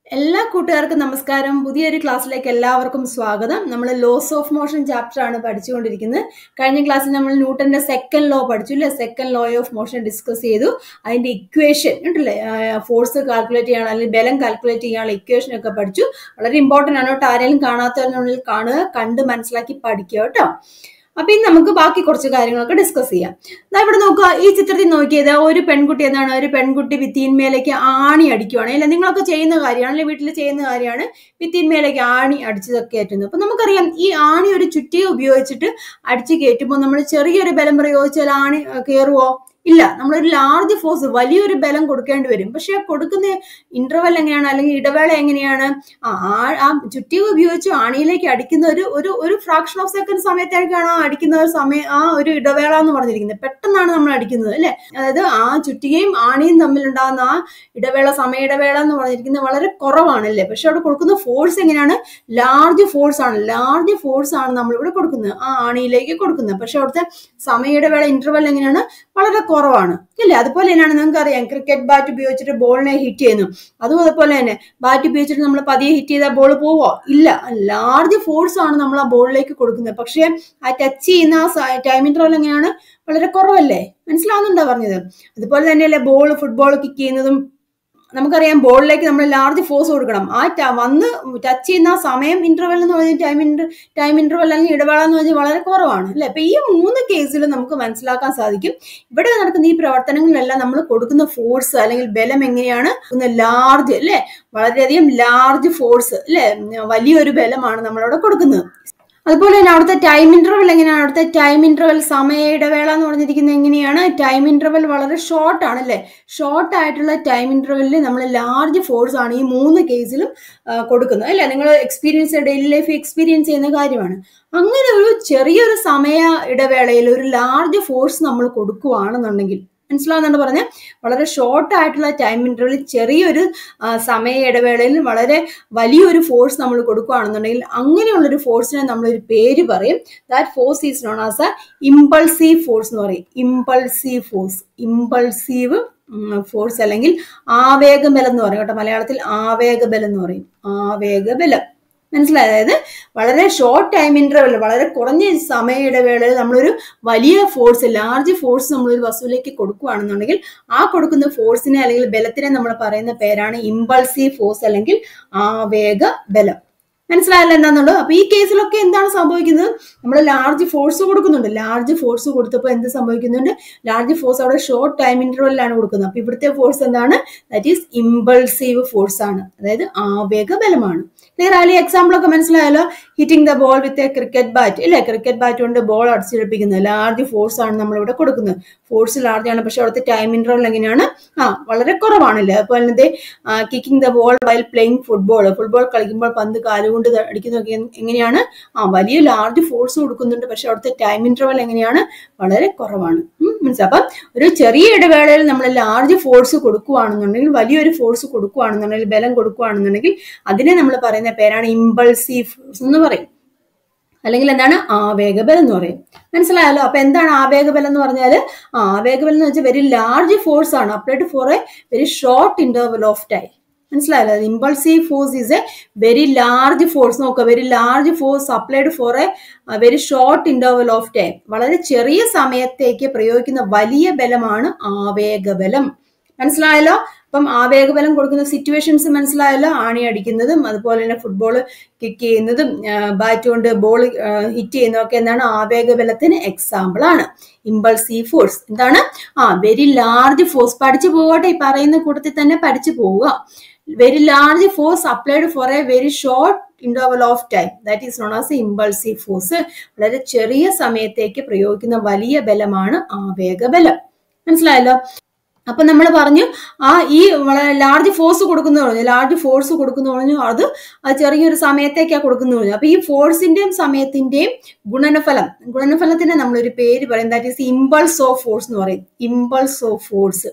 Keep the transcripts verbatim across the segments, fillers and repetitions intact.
എല്ലാ കൂട്ടുകാർക്കും നമസ്കാരം. പുതിയൊരു ക്ലാസ്സിലേക്ക് എല്ലാവർക്കും സ്വാഗതം. നമ്മൾ ലോസ് ഓഫ് മോഷൻ ചാപ്റ്റർ ആണ് പഠിച്ചുകൊണ്ടിരിക്കുന്നത്. കഴിഞ്ഞ ക്ലാസ്സിൽ നമ്മൾ ന്യൂട്ടന്റെ സെക്കൻഡ് ലോ പഠിച്ചു അല്ലെ? Second law of motion discuss ചെയ്തു. അതിന്റെ ഇക്വേഷൻ ഉണ്ടല്ലേ, ഫോഴ്സ് കാൽക്കുലേറ്റ് ചെയ്യാൻ അല്ലെങ്കിൽ ബലം കാൽക്കുലേറ്റ് ചെയ്യാനുള്ള ഇക്വേഷൻ ഒക്കെ പഠിച്ചു. വളരെ ഇമ്പോർട്ടന്റ് ആണ് കേട്ടോ. ആരെങ്കിലും കാണാത്തവരുണ്ടെങ്കിൽ കാണുക, കണ്ട് മനസ്സിലാക്കി പഠിക്കുക കേട്ടോ. അപ്പൊ ഇനി നമുക്ക് ബാക്കി കുറച്ച് കാര്യങ്ങളൊക്കെ ഡിസ്കസ് ചെയ്യാം. ഇവിടെ നോക്കുക, ഈ ചിത്രത്തിൽ നോക്കിയത് ഒരു പെൺകുട്ടി എന്താണ്, ഒരു പെൺകുട്ടി ഭിത്തിയിന്മേലേക്ക് ആണി അടിക്കുവാണ് അല്ലെ? നിങ്ങളൊക്കെ ചെയ്യുന്ന കാര്യമാണ് അല്ലെ, വീട്ടിൽ ചെയ്യുന്ന കാര്യമാണ്. ഭിത്തിയിന്മേലേക്ക് ആണി അടിച്ചതൊക്കെ കയറ്റുന്നത്. അപ്പൊ നമുക്കറിയാം, ഈ ആണി ഒരു ചുറ്റിക ഉപയോഗിച്ചിട്ട് അടിച്ച് കയറ്റുമ്പോൾ നമ്മൾ ചെറിയൊരു ബലം പ്രയോഗിച്ചാൽ ആണി കയറുവോ? ഇല്ല. നമ്മളൊരു ലാർജ് ഫോഴ്സ്, വലിയൊരു ബലം കൊടുക്കേണ്ടി വരും. പക്ഷെ കൊടുക്കുന്ന ഇന്റർവെൽ എങ്ങനെയാണ്, അല്ലെങ്കിൽ ഇടവേള എങ്ങനെയാണ്? ആ ആ ചുറ്റിക ഉപയോഗിച്ച് ആണിയിലേക്ക് അടിക്കുന്ന ഒരു ഒരു ഒരു ഫ്രാക്ഷൻ ഓഫ് സെക്കൻഡ് സമയത്തേക്കാണ് ആ അടിക്കുന്ന ഒരു സമയം, ആ ഒരു ഇടവേള എന്ന് പറഞ്ഞിരിക്കുന്നത്. പെട്ടെന്നാണ് നമ്മൾ അടിക്കുന്നത് അല്ലെ? അതായത് ആ ചുറ്റികയും ആണിയും തമ്മിലുണ്ടാകുന്ന ആ ഇടവേള, സമയ ഇടവേള എന്ന് പറഞ്ഞിരിക്കുന്നത് വളരെ കുറവാണ് അല്ലേ? പക്ഷെ അവിടെ കൊടുക്കുന്ന ഫോഴ്സ് എങ്ങനെയാണ്? ലാർജ് ഫോഴ്സ് ആണ്. ലാർജ് ഫോഴ്സ് ആണ് നമ്മളിവിടെ കൊടുക്കുന്നത്, ആ ആണിയിലേക്ക് കൊടുക്കുന്നത്. പക്ഷെ അവിടുത്തെ സമയ ഇടവേള, ഇന്റർവെൽ എങ്ങനെയാണ്? വളരെ കുറവാണ് ഇല്ലേ? അതുപോലെ തന്നെയാണ് നിങ്ങൾക്ക് അറിയാം, ക്രിക്കറ്റ് ബാറ്റ് ഉപയോഗിച്ചിട്ട് ബോളിനെ ഹിറ്റ് ചെയ്യുന്നു. അതും അതുപോലെ തന്നെ ബാറ്റ് ഉപയോഗിച്ചിട്ട് നമ്മൾ പതിയെ ഹിറ്റ് ചെയ്താൽ ബോൾ പോവോ? ഇല്ല. ലാർജ് ഫോഴ്സ് ആണ് നമ്മൾ ആ ബോളിലേക്ക് കൊടുക്കുന്നത്. പക്ഷെ ആ ടച്ച് ചെയ്യുന്ന ആ ടൈം ഇന്റർവൽ എങ്ങനെയാണ്? വളരെ കുറവല്ലേ? മനസ്സിലാവുന്നുണ്ടോ പറഞ്ഞത്? അതുപോലെ തന്നെയല്ലേ ബോൾ, ഫുട്ബോൾ കിക്ക് ചെയ്യുന്നതും നമുക്കറിയാം, ബോളിലേക്ക് നമ്മൾ ലാർജ് ഫോഴ്സ് കൊടുക്കണം. ആ വന്ന് ടച്ച് ചെയ്യുന്ന ആ സമയം ഇന്റർവെൽ എന്ന് പറഞ്ഞാൽ ടൈം ഇന്റർ ടൈം ഇന്റർവെൽ അല്ലെങ്കിൽ ഇടവേള എന്ന് പറഞ്ഞാൽ വളരെ കുറവാണ് അല്ലെ? അപ്പൊ ഈ മൂന്ന് കേസിലും നമുക്ക് മനസ്സിലാക്കാൻ സാധിക്കും, ഇവിടെ നടക്കുന്ന ഈ പ്രവർത്തനങ്ങളിലെല്ലാം നമ്മൾ കൊടുക്കുന്ന ഫോഴ്സ് അല്ലെങ്കിൽ ബലം എങ്ങനെയാണ്? ലാർജ് അല്ലെ, വളരെയധികം ലാർജ് ഫോഴ്സ് അല്ലെ, വലിയൊരു ബലമാണ് നമ്മളവിടെ കൊടുക്കുന്നത്. അതുപോലെ തന്നെ അവിടുത്തെ ടൈം ഇന്റർവെൽ എങ്ങനെയാണ്? അവിടുത്തെ ടൈം ഇന്റർവെൽ, സമയ ഇടവേള എന്ന് പറഞ്ഞിരിക്കുന്നത് എങ്ങനെയാണ്? ടൈം ഇന്റർവെൽ വളരെ ഷോർട്ട് ആണ് അല്ലെ? ഷോർട്ട് ആയിട്ടുള്ള ടൈം ഇന്റർവെല്ലിൽ നമ്മൾ ലാർജ് ഫോഴ്സ് ആണ് ഈ മൂന്ന് കേസിലും കൊടുക്കുന്നത് അല്ലെ? നിങ്ങൾ എക്സ്പീരിയൻസ്, ഡെയിലി ലൈഫ് എക്സ്പീരിയൻസ് ചെയ്യുന്ന കാര്യമാണ്. അങ്ങനെ ഒരു ചെറിയൊരു സമയ ഇടവേളയിൽ ഒരു ലാർജ് ഫോഴ്സ് നമ്മൾ കൊടുക്കുകയാണെന്നുണ്ടെങ്കിൽ, മനസ്സിലാവുന്നുണ്ട് പറഞ്ഞ? വളരെ ഷോർട്ട് ആയിട്ടുള്ള ടൈം ഇന്റർവെൽ, ചെറിയൊരു സമയ ഇടവേളയിൽ വളരെ വലിയൊരു ഫോഴ്സ് നമ്മൾ കൊടുക്കുകയാണെന്നുണ്ടെങ്കിൽ, അങ്ങനെയുള്ളൊരു ഫോഴ്സിനെ നമ്മളൊരു പേര് പറയും. That force is known as a impulsive force എന്ന് പറയും. ഇമ്പൾസീവ് ഫോഴ്സ്, ഇമ്പൾസീവ് ഫോഴ്സ് അല്ലെങ്കിൽ ആവേഗബലം എന്ന് പറയും കേട്ടോ. മലയാളത്തിൽ ആവേഗബലം എന്ന് പറയും. ആവേഗബലം മനസ്സിലായത്? അതായത് വളരെ ഷോർട്ട് ടൈം ഇന്റർവെൽ, വളരെ കുറഞ്ഞ സമയ ഇടവേളയിൽ നമ്മളൊരു വലിയ ഫോഴ്സ്, ലാർജ് ഫോഴ്സ് നമ്മളൊരു വസ്തുവിലേക്ക് കൊടുക്കുകയാണെന്നുണ്ടെങ്കിൽ, ആ കൊടുക്കുന്ന ഫോഴ്സിനെ അല്ലെങ്കിൽ ബലത്തിനെ നമ്മൾ പറയുന്ന പേരാണ് ഇമ്പൾസീവ് ഫോഴ്സ് അല്ലെങ്കിൽ ആവേഗ ബലം. മനസ്സിലായല്ലോ എന്താണെന്നുള്ളത്? അപ്പൊ ഈ കേസിലൊക്കെ എന്താണ് സംഭവിക്കുന്നത്? നമ്മൾ ലാർജ് ഫോഴ്സ് കൊടുക്കുന്നുണ്ട്. ലാർജ് ഫോഴ്സ് കൊടുത്തപ്പോൾ എന്ത് സംഭവിക്കുന്നുണ്ട്? ലാർജ് ഫോഴ്സ് അവിടെ ഷോർട്ട് ടൈം ഇന്റർവെല്ലാണ് കൊടുക്കുന്നത്. അപ്പൊ ഇവിടുത്തെ ഫോഴ്സ് എന്താണ്? ദാറ്റ് ഈസ് ഇമ്പൾസീവ് ഫോഴ്സ് ആണ്, അതായത് ആവേഗ ബലമാണ്. ക്ലിയർ ആയാലും എക്സാമ്പിൾ ഒക്കെ മനസ്സിലായല്ലോ? Hitting the ball with a cricket bat ഇല്ലേ? ക്രിക്കറ്റ് ബാറ്റ് കൊണ്ട് ബോൾ അടിച്ചെടുപ്പിക്കുന്നത് ലാർജ് ഫോഴ്സ് ആണ് നമ്മളിവിടെ കൊടുക്കുന്നത്. ഫോഴ്സ് ലാർജ് ആണ്, പക്ഷെ അവിടുത്തെ ടൈം ഇന്റർവെൽ എങ്ങനെയാണ്? ആ വളരെ കുറവാണല്ലേ? അതുപോലെ തന്നെ kicking the ball while playing football, football കളിക്കുമ്പോൾ പന്ത് കാലുകൊണ്ട് അടിക്കുന്നതൊക്കെ എങ്ങനെയാണ്? ആ വലിയ ലാർജ് ഫോഴ്സ് കൊടുക്കുന്നുണ്ട്, പക്ഷെ അവിടുത്തെ ടൈം ഇന്റർവെൽ എങ്ങനെയാണ്? വളരെ കുറവാണ്. മനസ്സിലായി? അപ്പം ഒരു ചെറിയ ഇടവേളയിൽ നമ്മൾ ലാർജ് ഫോഴ്സ് കൊടുക്കുകയാണെന്നുണ്ടെങ്കിൽ, വലിയൊരു ഫോഴ്സ് കൊടുക്കുകയാണെന്നുണ്ടെങ്കിൽ, ബലം കൊടുക്കുകയാണെന്നുണ്ടെങ്കിൽ, അതിനെ നമ്മൾ പറയുന്ന പേരാണ് ഇമ്പൾസീവ് ഫോഴ്സ് എന്ന് പറയും. അല്ലെങ്കിൽ എന്താണ്? ആവേഗബലം എന്ന് പറയും. മനസ്സിലായല്ലോ? അപ്പൊ എന്താണ് ആവേഗബലം എന്ന് പറഞ്ഞാല്? ആ ആവേഗബലം എന്ന് വെച്ചാൽ വെരി ലാർജ് ഫോഴ്സ് ആണ് applied for a very short interval of time. മനസ്സിലായല്ലോ? Impulsive force is a very large force. നോക്കുക, very large force applied for a very short interval of time. വളരെ ചെറിയ സമയത്തേക്ക് പ്രയോഗിക്കുന്ന വലിയ ബലമാണ് ആവേഗബലം. മനസ്സിലായല്ലോ? അപ്പം ആവേഗബലം കൊടുക്കുന്ന സിറ്റുവേഷൻസ് മനസ്സിലായല്ലോ? ആണി അടിക്കുന്നതും അതുപോലെ തന്നെ ഫുട്ബോൾ കിക്ക് ചെയ്യുന്നതും ബാറ്റ് കൊണ്ട് ബോൾ ഹിറ്റ് ചെയ്യുന്നതും ഒക്കെ എന്താണ്? ആവേഗബലത്തിന് എക്സാമ്പിൾ ആണ്. ഇമ്പൾസീവ് ഫോഴ്സ് എന്താണ്? ആ വെരി ലാർജ് ഫോഴ്സ്. പഠിച്ചു പോകട്ടെ, ഈ പറയുന്ന കൂട്ടത്തിൽ തന്നെ പഠിച്ചു പോവുക. Very large force applied for a very short interval of time, that is known as impulsive force. വളരെ ചെറിയ സമയത്തേക്ക് പ്രയോഗിക്കുന്ന വലിയ ബലമാണ് ആവേഗബലം. മനസ്സിലായല്ലോ? അപ്പൊ നമ്മൾ പറഞ്ഞു, ആ ഈ ലാർജ് ഫോഴ്സ് കൊടുക്കുന്നു പറഞ്ഞു, ലാർജ് ഫോഴ്സ് കൊടുക്കുന്നു പറഞ്ഞു, അത് ചെറിയൊരു സമയത്തേക്കാണ് കൊടുക്കുന്നു പറഞ്ഞു. അപ്പൊ ഈ ഫോഴ്സിന്റെയും സമയത്തിന്റെയും ഗുണനഫലം, ഗുണനഫലത്തിന് നമ്മളൊരു പേര് പറയും. That is impulse of force എന്ന് പറയും. Impulse of force,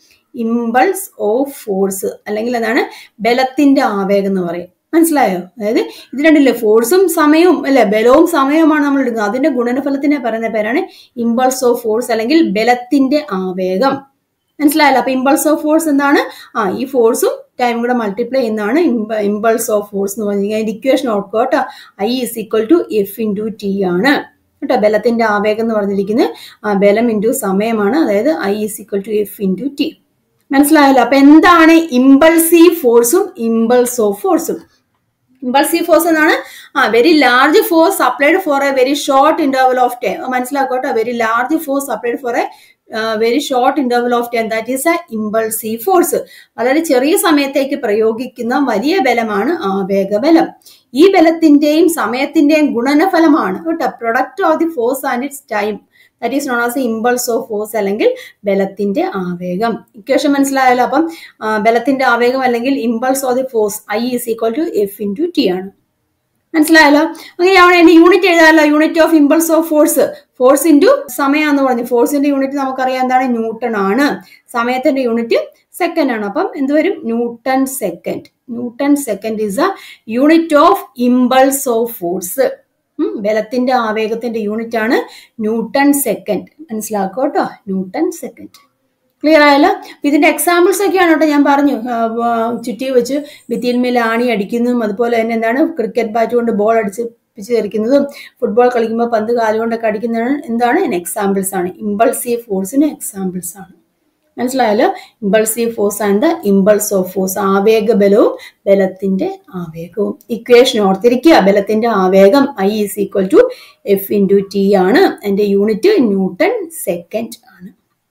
impulse of force അല്ലെങ്കിൽ എന്താണ്? ബലത്തിന്റെ ആവേഗം എന്ന് പറയും. മനസ്സിലായോ? അതായത് ഇത് രണ്ടില്ലേ, ഫോഴ്സും സമയവും അല്ലെ, ബലവും സമയവുമാണ് നമ്മൾ എടുക്കുന്നത്. അതിന്റെ ഗുണനഫലത്തിനെ പറയുന്ന പേരാണ് ഇമ്പൾസ് ഓഫ് ഫോഴ്സ് അല്ലെങ്കിൽ ബലത്തിന്റെ ആവേഗം. മനസ്സിലായല്ലോ. അപ്പൊ ഇമ്പൾസ് ഓഫ് ഫോഴ്സ് എന്താണ്? ആ ഈ ഫോഴ്സും ടൈം കൂടെ മൾട്ടിപ്ലൈ ചെയ്യുന്നതാണ് ഇമ്പൾസ് ഓഫ് ഫോഴ്സ് എന്ന് പറഞ്ഞിരിക്കുന്നത്. അതിന്റെ ഇക്വേഷൻ ഓർക്കുക കേട്ടോ. I is equal to F into T ആണ് കേട്ടോ. ബലത്തിന്റെ ആവേഗം എന്ന് പറഞ്ഞിരിക്കുന്നത് ബലം ഇൻറ്റു സമയമാണ്. അതായത് I is equal to F into T. മനസ്സിലായല്ലോ. അപ്പൊ എന്താണ് ഇമ്പൾസീവ് ഫോഴ്സും ഇമ്പൾസ് ഓഫ് ഫോഴ്സും? ഇമ്പൾസീവ് ഫോഴ്സ് എന്നാണ് ആ very large force applied for a very short interval of time. മനസ്സിലാക്കോട്ടോ. Very large force applied for a very short interval of time, that is a impulsive force. വളരെ ചെറിയ സമയത്തേക്ക് പ്രയോഗിക്കുന്ന വലിയ ബലമാണ് ആവേഗബലം. ഈ ബലത്തിന്റെയും സമയത്തിന്റെയും ഗുണനഫലമാണ് കേട്ടോ product of the force and its time, that is known as impulse of force അല്ലെങ്കിൽ ബലത്തിന്റെ ആവേഗം. ഇക്വേഷൻ മനസ്സിലായല്ലോ. അപ്പം ബലത്തിന്റെ ആവേഗം അല്ലെങ്കിൽ impulse of the force I is equal to F into T ആണ്. മനസ്സിലായല്ലോ. അങ്ങനെയാണ് എന്റെ യൂണിറ്റ് എഴുതാമല്ലോ. Unit of impulse of force force into സമയം എന്ന് പറഞ്ഞു. ഫോഴ്സിന്റെ യൂണിറ്റ് നമുക്കറിയാം എന്താണ്? ന്യൂട്ടൺ ആണ്. സമയത്തിന്റെ യൂണിറ്റ് സെക്കൻഡ് ആണ്. അപ്പം എന്ത് വരും? Newton second. Newton second is a unit of impulse of force. ബലത്തിന്റെ ആവേഗത്തിന്റെ യൂണിറ്റ് ആണ് ന്യൂട്ടൺ സെക്കൻഡ്. മനസ്സിലാക്കുക കേട്ടോ. Newton second. ക്ലിയർ ആയല്ലോ. ഇതിന്റെ എക്സാമ്പിൾസ് ഒക്കെയാണ് കേട്ടോ ഞാൻ പറഞ്ഞു. ചുറ്റി വെച്ച് ഭിത്തിയിന്മേൽ ആണി അടിക്കുന്നതും അതുപോലെ തന്നെ എന്താണ് ക്രിക്കറ്റ് ബാറ്റ് കൊണ്ട് ബോൾ അടിച്ച് പിച്ച് തെറിക്കുന്നതും ഫുട്ബോൾ കളിക്കുമ്പോൾ പന്ത് കാലുകൊണ്ടൊക്കെ അടിക്കുന്നതാണ് എന്താണ് എക്സാമ്പിൾസ് ആണ്. ഇമ്പൾസീവ് ഫോഴ്സിന് എക്സാമ്പിൾസ് ആണ്. മനസ്സിലായല്ലോ. Impulsive force and the impulse of force. ആവേഗ ബലവും ബലത്തിന്റെ ആവേഗവും. ഇക്വേഷൻ ഓർത്തിരിക്കുക. ബലത്തിന്റെ ആവേഗം I is equal to F into T ആണ്. അതിന്റെ യൂണിറ്റ് ന്യൂട്ടൺ സെക്കൻഡ് ആണ്.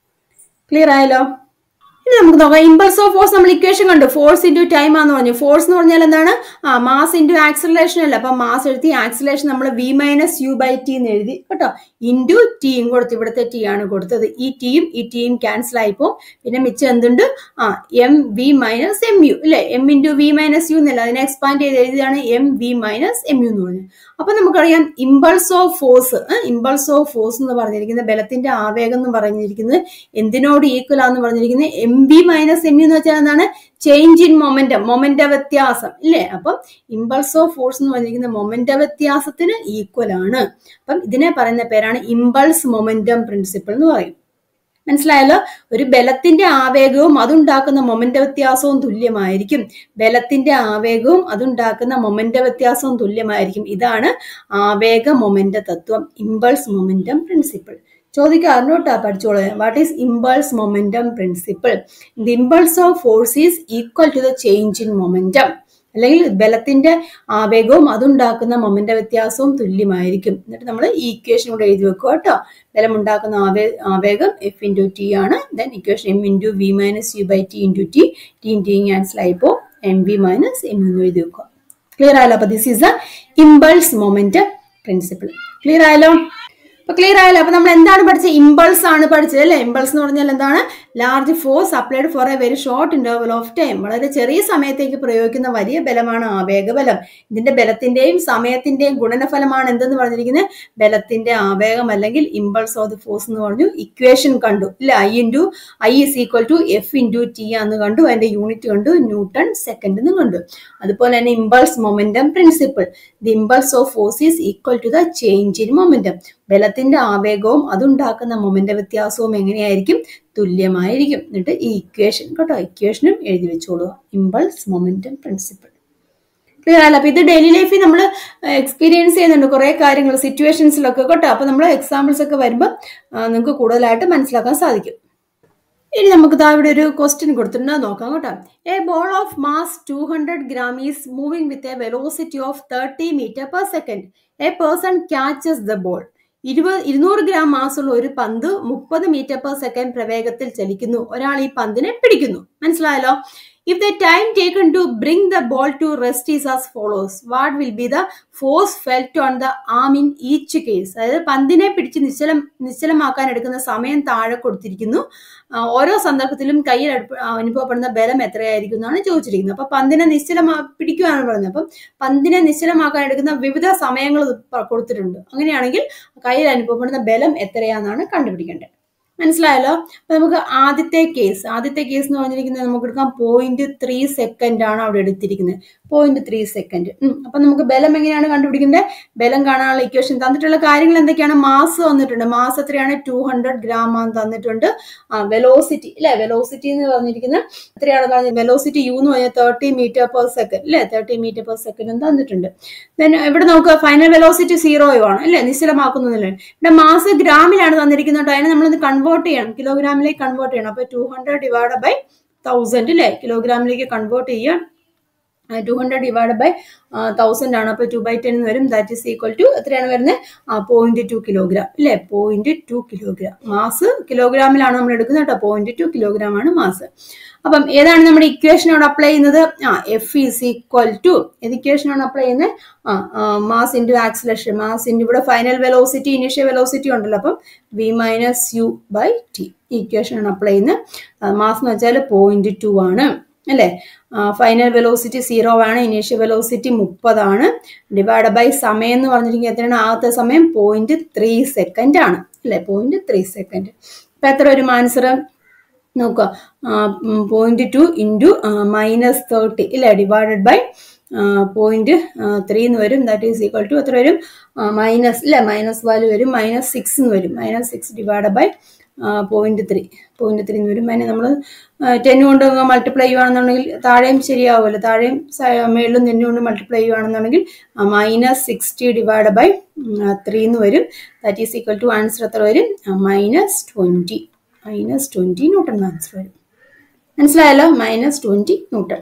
ക്ലിയർ ആയല്ലോ. ഇനി നമുക്ക് നോക്കാം ഇമ്പൾസ് ഓഫ് ഫോഴ്സ്. നമ്മൾ ഇക്വേഷൻ കണ്ടു. ഫോഴ്സ് ഇൻറ്റു ടൈം ആന്ന് പറഞ്ഞു. ഫോഴ്സ് എന്ന് പറഞ്ഞാൽ എന്താണ്? ആ മാസ് ഇൻറ്റു ആക്സിലറേഷൻ അല്ല. അപ്പൊ മാസ് എഴുതി ആക്സിലറേഷൻ നമ്മൾ V minus U by T എന്ന് എഴുതി കേട്ടോ. ഇൻറ്റു ടിയും കൊടുത്ത് ഇവിടുത്തെ ടി ആണ് കൊടുത്തത്. ഈ ടിയും ഈ ടിയും ക്യാൻസൽ ആയിപ്പോ പിന്നെ മിച്ചം എന്തുണ്ട്? ആ M V minus M U അല്ലെ. M into V minus U എന്നല്ല, അതിനെ എക്സ്പാൻഡ് ചെയ്ത് എഴുതിയാണ് M V minus M U എന്ന് പറഞ്ഞു. അപ്പൊ നമുക്കറിയാം impulse of force impulse of force എന്ന് പറഞ്ഞിരിക്കുന്നത് ബലത്തിന്റെ ആവേഗം എന്ന് പറഞ്ഞിരിക്കുന്നത് എന്തിനോട് ഈക്വൽ ആന്ന് പറഞ്ഞിരിക്കുന്നത് M V minus M U എന്ന് വെച്ചാൽ എന്താണ്? ചേഞ്ച് ഇൻ മൊമെന്റം, മൊമെന്റ വ്യത്യാസം ഇല്ലേ. അപ്പം ഇമ്പൾസ് ഓഫ് ഫോഴ്സ് എന്ന് പറഞ്ഞിരിക്കുന്ന മൊമെന്റ വ്യത്യാസത്തിന് ഈക്വൽ ആണ്. അപ്പം ഇതിനെ പറയുന്ന പേരാണ് ഇമ്പൾസ് മൊമെന്റം പ്രിൻസിപ്പിൾ എന്ന് പറയും. മനസ്സിലായല്ലോ. ഒരു ബലത്തിന്റെ ആവേഗവും അതുണ്ടാക്കുന്ന മൊമെന്റ വ്യത്യാസവും തുല്യമായിരിക്കും. ബലത്തിന്റെ ആവേഗവും അതുണ്ടാക്കുന്ന മൊമെന്റ വ്യത്യാസവും തുല്യമായിരിക്കും. ഇതാണ് ആവേഗ മൊമെന്റ തത്വം, ഇമ്പൾസ് മൊമെന്റം പ്രിൻസിപ്പിൾ. ചോദിക്കാറുണ്ട് കേട്ടോ, പഠിച്ചോളൂ. What is impulse momentum principle? The impulse of force is equal to the change in momentum. അല്ലെങ്കിൽ ബലത്തിന്റെ ആവേഗവും അതുണ്ടാക്കുന്ന മൊമെന്റ വ്യത്യാസവും തുല്യമായിരിക്കും. എന്നിട്ട് നമ്മൾ ഈ ഇക്വേഷൻ കൂടെ എഴുതി വെക്കുക കേട്ടോ. ബലം ഉണ്ടാക്കുന്ന ആവേ ആവേഗം എഫ് ഇൻറ്റു ടി ആണ്. Then equation M into V minus U by T into T. T T cancel ആയിപ്പോ എം വി മൈനസ് എം എന്ന് എഴുതി വെക്കുക. ക്ലിയർ ആയല്ലോ. അപ്പൊ this is a impulse momentum principle. Clear ആയല്ലോ. അപ്പൊ ക്ലിയർ ആയല്ലോ. അപ്പൊ നമ്മൾ എന്താണ് പഠിച്ചത്? ഇമ്പൾസ് ആണ് പഠിച്ചത് അല്ലെ. ഇമ്പൾസ് എന്ന് പറഞ്ഞാൽ എന്താണ്? Large force applied for a very short interval of time. വളരെ ചെറിയ സമയത്തേക്ക് പ്രയോഗിക്കുന്ന വലിയ ബലമാണ് ആവേഗബലം. ഇതിന്റെ ബലത്തിന്റെയും സമയത്തിന്റെയും ഗുണനഫലമാണ് എന്തെന്ന് പറഞ്ഞിരിക്കുന്നത്? ബലത്തിന്റെ ആവേഗം അല്ലെങ്കിൽ ഇമ്പൾസ് ഓഫ് ദി ഫോഴ്സ് എന്ന് പറഞ്ഞു. ഇക്വേഷൻ കണ്ടു ഇല്ല. I into I is equal to F into T ആന്ന് കണ്ടു. അതിന്റെ യൂണിറ്റ് കണ്ടു ന്യൂട്ടൺ സെക്കൻഡ് എന്ന് കണ്ടു. അതുപോലെ തന്നെ impulse momentum principle. The impulse of force is equal to the change in momentum. ബലത്തിന്റെ ആവേഗവും അതുണ്ടാക്കുന്ന മൊമെന്റ വ്യത്യാസവും എങ്ങനെയായിരിക്കും? തുല്യമായിരിക്കും. എന്നിട്ട് ഈ ഇക്വേഷൻ കേട്ടോ, ഇക്വേഷനും എഴുതി വെച്ചോളൂ. Impulse momentum principle. ക്ലിയർ ആയല്ലോ. അപ്പൊ ഇത് ഡെയിലി ലൈഫിൽ നമ്മൾ എക്സ്പീരിയൻസ് ചെയ്യുന്നുണ്ട് കുറെ കാര്യങ്ങൾ സിറ്റുവേഷൻസിലൊക്കെ കേട്ടോ. അപ്പൊ നമ്മൾ എക്സാമ്പിൾസ് ഒക്കെ വരുമ്പോൾ നിങ്ങൾക്ക് കൂടുതലായിട്ട് മനസ്സിലാക്കാൻ സാധിക്കും. ഇനി നമുക്ക് ദാ ഇവിടെ ഒരു ക്വസ്റ്റ്യൻ കൊടുത്തിട്ടുണ്ട്, നോക്കാം കേട്ടോ. A ball of mass two hundred gram is moving with a velocity of thirty metre per second. A person catches the ball. ഇരുപത് ഇരുന്നൂറ് ഗ്രാം മാസുള്ള ഒരു പന്ത് മുപ്പത് മീറ്റർ പെർ സെക്കൻഡ് പ്രവേഗത്തിൽ ചലിക്കുന്നു. ഒരാൾ ഈ പന്തിനെ പിടിക്കുന്നു. മനസ്സിലായല്ലോ. If the time taken to bring the ball to rest is as follows, what will be the force felt on the arm in each case? അതായത് പന്തിനെ പിടിച്ച് നിശ്ചലം നിശ്ചലമാക്കാൻ എടുക്കുന്ന സമയം താഴെ കൊടുത്തിരിക്കുന്നു. ഓരോ സന്ദർഭത്തിലും കയ്യിൽ അനുഭവപ്പെടുന്ന ബലം എത്രയായിരിക്കും എന്നാണ് ചോദിച്ചിരിക്കുന്നത്. അപ്പൊ പന്തിനെ നിശ്ചലമാ പിടിക്കുകയാണ് പറഞ്ഞത്. അപ്പം പന്തിനെ നിശ്ചലമാക്കാൻ എടുക്കുന്ന വിവിധ സമയങ്ങൾ കൊടുത്തിട്ടുണ്ട്. അങ്ങനെയാണെങ്കിൽ കയ്യിൽ അനുഭവപ്പെടുന്ന ബലം എത്രയാണെന്നാണ് കണ്ടുപിടിക്കേണ്ടത്. മനസ്സിലായല്ലോ. അപ്പൊ നമുക്ക് ആദ്യത്തെ കേസ് ആദ്യത്തെ കേസ് എന്ന് പറഞ്ഞിരിക്കുന്നത് നമുക്ക് എടുക്കാം പോയിന്റ് ത്രീ സെക്കൻഡ് ആണ് അവിടെ എടുത്തിരിക്കുന്നത്. Point three second. അപ്പൊ നമുക്ക് ബലം എങ്ങനെയാണ് കണ്ടുപിടിക്കുന്നത്? ബലം കാണാനുള്ള ഇക്വേഷൻ തന്നിട്ടുള്ള കാര്യങ്ങൾ എന്തൊക്കെയാണ്? മാസ് വന്നിട്ടുണ്ട്. മാസ് എത്രയാണ്? ടു ഹൺഡ്രഡ് ഗ്രാം ആണ് തന്നിട്ടുണ്ട്. ആ വെലോസിറ്റി അല്ലെ, വെലോസിറ്റി എന്ന് പറഞ്ഞിരിക്കുന്നത് എത്രയാണ് പറഞ്ഞത്? വെലോസിറ്റി യു എന്ന് പറഞ്ഞാൽ തേർട്ടി മീറ്റർ പെർ സെക്കൻഡ് അല്ലെ, തേർട്ടി മീറ്റർ പെർ സെക്കൻഡ് തന്നിട്ടുണ്ട്. ദെൻ ഇവിടെ നമുക്ക് ഫൈനൽ വെലോസിറ്റി സീറോയോ ആണ് അല്ലെ, നിശ്ചലമാക്കുന്നില്ല. ഇവിടെ മാസ് ഗ്രാമിലാണ് തന്നിരിക്കുന്നത്. അതിനെ നമ്മളൊന്ന് കൺവേർട്ട് ചെയ്യണം, കിലോഗ്രാമിലേക്ക് കൺവേർട്ട് ചെയ്യണം. അപ്പൊ two hundred divide by thousand അല്ലെ, കിലോഗ്രാമിലേക്ക് കൺവേർട്ട് ചെയ്യാം. Two hundred divide by thousand ആണ്. അപ്പൊ ടു ബൈ ടെൻ വരും. ദാറ്റ് ഈസ് ഈക്വൽ ടു എത്രയാണ് വരുന്നത്? പോയിന്റ് ടു കിലോഗ്രാം അല്ലെ, പോയിന്റ് ടു കിലോഗ്രാം. മാസ് കിലോഗ്രാമിലാണ് നമ്മൾ എടുക്കുന്നത് കേട്ടോ. പോയിന്റ് ടു കിലോഗ്രാം ആണ് മാസ്. അപ്പം ഏതാണ് നമ്മുടെ ഇക്വേഷനോട് അപ്ലൈ ചെയ്യുന്നത്? ആ എഫ് ഈസ് ഈക്വൽ ടു ഏത് ഇക്വേഷനാണ് അപ്ലൈ ചെയ്യുന്നത്? ആ mass into acceleration. Mass into ഇവിടെ ഫൈനൽ വെലോസിറ്റി ഇനീഷ്യൽ വെലോസിറ്റി ഉണ്ടല്ലോ. അപ്പം V minus U by T ഈ ഇക്വേഷനാണ് അപ്ലൈ ചെയ്യുന്നത്. മാസ് എന്ന് വെച്ചാൽ പോയിന്റ് ടു ആണ് അല്ലെ. ഫൈനൽ വെലോസിറ്റി സീറോ ആണ്, ഇനീഷ്യൽ വെലോസിറ്റി മുപ്പതാണ്. ഡിവൈഡ് ബൈ സമയം എന്ന് പറഞ്ഞിരിക്കുന്നത് എത്രയാണ്? ആദ്യത്തെ സമയം പോയിന്റ് ത്രീ സെക്കൻഡ് ആണ് അല്ലെ, പോയിന്റ് ത്രീ സെക്കൻഡ്. അപ്പൊ എത്ര വരും ആൻസർ നോക്കുക? Point two into minus thirty ഇല്ലേ, ഡിവൈഡഡ് ബൈ പോയിന്റ് ത്രീ എന്ന് വരും. ദാറ്റ് ഈസ് ഈക്വൽ ടു എത്ര വരും? മൈനസ് ഇല്ലേ, മൈനസ് വാല്യൂ വരും. മൈനസ് സിക്സ് എന്ന് വരും. Minus six divide by point three point three എന്ന് വരും. അതിന് നമ്മൾ ടെൻ കൊണ്ട് മൾട്ടിപ്ലൈ ചെയ്യുകയാണെന്നുണ്ടെങ്കിൽ താഴെയും ശരിയാവുമല്ലോ, താഴെയും മേളിലും ടെൻ കൊണ്ട് മൾട്ടിപ്ലൈ ചെയ്യുകയാണെന്നുണ്ടെങ്കിൽ minus sixty divide by three എന്ന് വരും. That is equal to answer എത്ര വരും? Minus twenty minus twenty newton answer വരും. മനസ്സിലായല്ലോ? Minus twenty newton.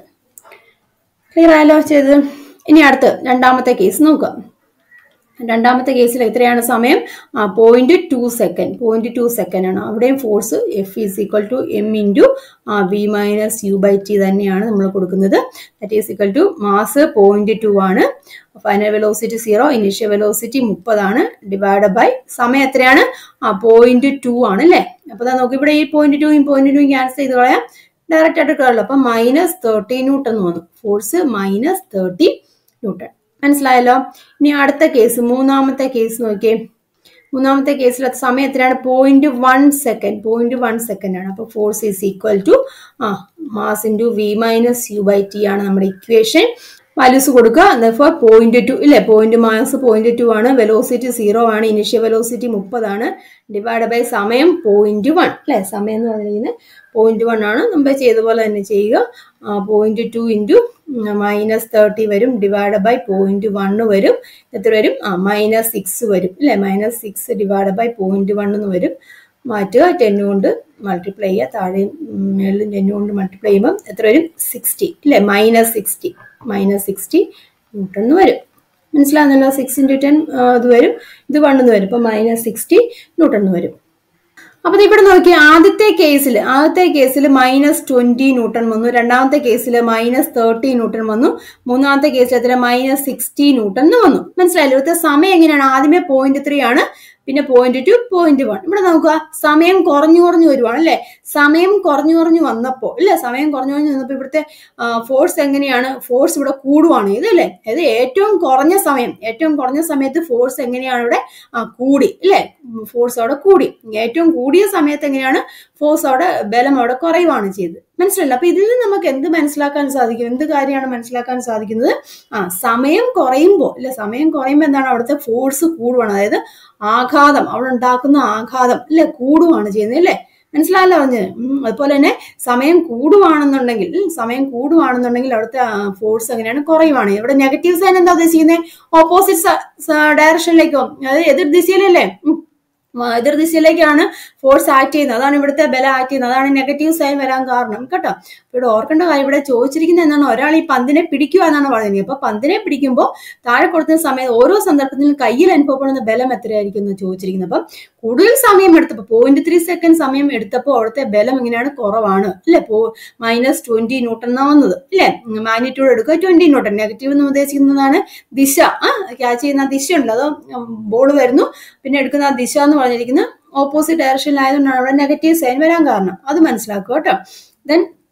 ക്ലിയർ ആയല്ലോ ചെയ്തത്? ഇനി അടുത്ത് രണ്ടാമത്തെ കേസ് നോക്കാം. രണ്ടാമത്തെ കേസിൽ എത്രയാണ് സമയം? ആ point two second point two second ആണ്. അവിടെയും force F is equal to M into V minus U by T തന്നെയാണ് നമ്മൾ കൊടുക്കുന്നത്. That is equal to mass point two ആണ്, final velocity zero, initial velocity മുപ്പതാണ്. ഡിവൈഡ് ബൈ സമയം എത്രയാണ്? ആ പോയിന്റ് ടു ആണ് അല്ലേ. അപ്പൊ നോക്കി ഇവിടെ ഈ പോയിന്റ് ടുയും പോയിന്റ് ടുയും ക്യാൻസൽ ചെയ്ത് കളയാം, ഡയറക്റ്റ് ആയിട്ട് കളയല്ലോ. അപ്പൊ മൈനസ് തേർട്ടി ന്യൂട്ടൺ എന്ന് വന്നു. Force minus thirty newton. മനസ്സിലായല്ലോ? ഇനി അടുത്ത കേസ് മൂന്നാമത്തെ കേസ് നോക്കിയേ. മൂന്നാമത്തെ കേസിൽ സമയം എത്രയാണ്? Point one second point one second ആണ്. അപ്പൊ ഫോഴ്സ് ഈസ് ഈക്വൽ ടു ആ mass into V minus U by T ആണ് നമ്മുടെ ഇക്വേഷൻ. വാല്യൂസ് കൊടുക്കുക. പോയിന്റ് ടു ഇല്ലേ, പോയിന്റ് മാസ് പോയിന്റ് ടു ആണ്, വെലോസിറ്റി സീറോ ആണ്, ഇനിഷ്യൽ വെലോസിറ്റി മുപ്പതാണ്. ഡിവൈഡ് ബൈ സമയം പോയിന്റ് വൺ അല്ലെ, സമയം എന്ന് പറഞ്ഞിരിക്കുന്നത് പോയിന്റ് വൺ ആണ്. മുമ്പേ ചെയ്ത പോലെ തന്നെ ചെയ്യുക. Point two into minus thirty വരും. ഡിവൈഡ് ബൈ പോയിന്റ് വണ്ണ് വരും. എത്ര വരും? ആ മൈനസ് സിക്സ് വരും അല്ലെ. Minus six divide by point one എന്ന് വരും. മാറ്റുക, ടെൻ കൊണ്ട് മൾട്ടിപ്ലൈ ചെയ്യുക. താഴെയും മേളിലും ടെൻ കൊണ്ട് മൾട്ടിപ്ലൈ ചെയ്യുമ്പോൾ എത്ര വരും? സിക്സ്റ്റി അല്ലെ, minus sixty minus sixty newton എന്ന് വരും. മനസ്സിലാകുന്നല്ലോ? സിക്സ് ഇൻറ്റു ടെൻ ഇത് വരും, ഇത് വൺ എന്ന് വരും. ഇപ്പൊ മൈനസ് സിക്സ്റ്റി ന്യൂട്ടൺ എന്ന് വരും. അപ്പൊ ഇവിടെ നോക്കി, ആദ്യത്തെ കേസിൽ ആദ്യത്തെ കേസിൽ മൈനസ് ട്വന്റി ന്യൂട്ടൺ വന്നു. രണ്ടാമത്തെ കേസിൽ മൈനസ് തേർട്ടി ന്യൂട്ടൺ വന്നു. മൂന്നാമത്തെ കേസിൽ എത്ര? മൈനസ് സിക്സ്റ്റി ന്യൂട്ടൺ എന്ന് വന്നു. മനസ്സിലായല്ലോ? ഇവിടുത്തെ സമയം എങ്ങനെയാണ്? ആദ്യമേ പോയിന്റ് ത്രീ ആണ്, പിന്നെ പോയിന്റ് ടു പോയിന്റ് വൺ. ഇവിടെ നോക്കുക, സമയം കുറഞ്ഞു കുറഞ്ഞു വരുവാണ് അല്ലെ. സമയം കുറഞ്ഞു കുറഞ്ഞു വന്നപ്പോ ഇല്ലേ, സമയം കുറഞ്ഞു കുറഞ്ഞു വന്നപ്പോ ഇവിടുത്തെ ഫോഴ്സ് എങ്ങനെയാണ്? ഫോഴ്സ് ഇവിടെ കൂടുവാണ് ഇതല്ലേ. അതായത് ഏറ്റവും കുറഞ്ഞ സമയം ഏറ്റവും കുറഞ്ഞ സമയത്ത് ഫോഴ്സ് എങ്ങനെയാണ് ഇവിടെ? കൂടി ഇല്ലേ, ഫോഴ്സ് അവിടെ കൂടി. ഏറ്റവും കൂടിയ സമയത്ത് എങ്ങനെയാണ്? ഫോഴ്സ് അവിടെ ബലം അവിടെ കുറയുവാണ് ചെയ്തത്. മനസ്സിലല്ലോ? അപ്പൊ ഇതിൽ നമുക്ക് എന്ത് മനസ്സിലാക്കാൻ സാധിക്കും? എന്ത് കാര്യമാണ് മനസ്സിലാക്കാൻ സാധിക്കുന്നത്? ആ സമയം കുറയുമ്പോൾ ഇല്ല, സമയം കുറയുമ്പോൾ എന്താണ്? അവിടുത്തെ ഫോഴ്സ് കൂടുവാണ്. അതായത് ആഘാതം, അവിടെ ഉണ്ടാക്കുന്ന ആഘാതം അല്ലെ കൂടുവാണ് ചെയ്യുന്നത് അല്ലേ. മനസ്സിലായല്ലോ പറഞ്ഞത്? അതുപോലെ തന്നെ സമയം കൂടുവാണെന്നുണ്ടെങ്കിൽ സമയം കൂടുവാണെന്നുണ്ടെങ്കിൽ അവിടുത്തെ ഫോഴ്സ് എങ്ങനെയാണ്? കുറയുവാണ്. ഇവിടെ നെഗറ്റീവ് സൈൻ എന്താ ഉദ്ദേശിക്കുന്നത്? ഓപ്പോസിറ്റ് ഡയറക്ഷനിലേക്കോ, അതായത് എതിർ ദിശയിലല്ലേ, എതിർ ദിശയിലേക്കാണ് ഫോഴ്സ് ആക്ട് ചെയ്യുന്നത്. അതാണ് ഇവിടുത്തെ ബലം ആക്ട് ചെയ്യുന്നത്. അതാണ് നെഗറ്റീവ് സൈൻ വരാൻ കാരണം കേട്ടോ. ഇവിടെ ഓർക്കേണ്ട കാര്യം, ഇവിടെ ചോദിച്ചിരിക്കുന്നത് എന്താണ്? ഒരാൾ ഈ പന്തിനെ പിടിക്കുക എന്നാണ് പറയുന്നത്. അപ്പൊ പന്തിനെ പിടിക്കുമ്പോൾ താഴെ കൊടുക്കുന്ന സമയത്ത് ഓരോ സന്ദർഭത്തിലും കയ്യിൽ അനുഭവപ്പെടുന്ന ബലം എത്രയായിരിക്കും എന്ന് ചോദിച്ചിരിക്കുന്നത്. അപ്പൊ കൂടുതൽ സമയം എടുത്തപ്പോൾ പോയിന്റ് ത്രീ സെക്കൻഡ് സമയം എടുത്തപ്പോൾ അവിടുത്തെ ബലം എങ്ങനെയാണ്? കുറവാണ് അല്ലെ. പോ മൈനസ് ട്വന്റി ന്യൂട്ടൺ എന്നാ വന്നത് അല്ലെ. മാഗ്നിറ്റ്യൂഡ് എടുക്കുക ട്വന്റി ന്യൂട്ടൺ. നെഗറ്റീവ് എന്ന് ഉദ്ദേശിക്കുന്നതാണ് ദിശ. ആ ക്യാച്ച് ചെയ്യുന്ന ദിശ ഉണ്ട്, അതോ ബോൾ വരുന്നു, പിന്നെ എടുക്കുന്ന ആ ദിശ എന്ന് പറഞ്ഞിരിക്കുന്ന ഓപ്പോസിറ്റ് ഡയറക്ഷനിലായതുകൊണ്ടാണ് അവിടെ നെഗറ്റീവ് സൈൻ വരാൻ കാരണം. അത് മനസ്സിലാക്കുക കേട്ടോ. ദെൻ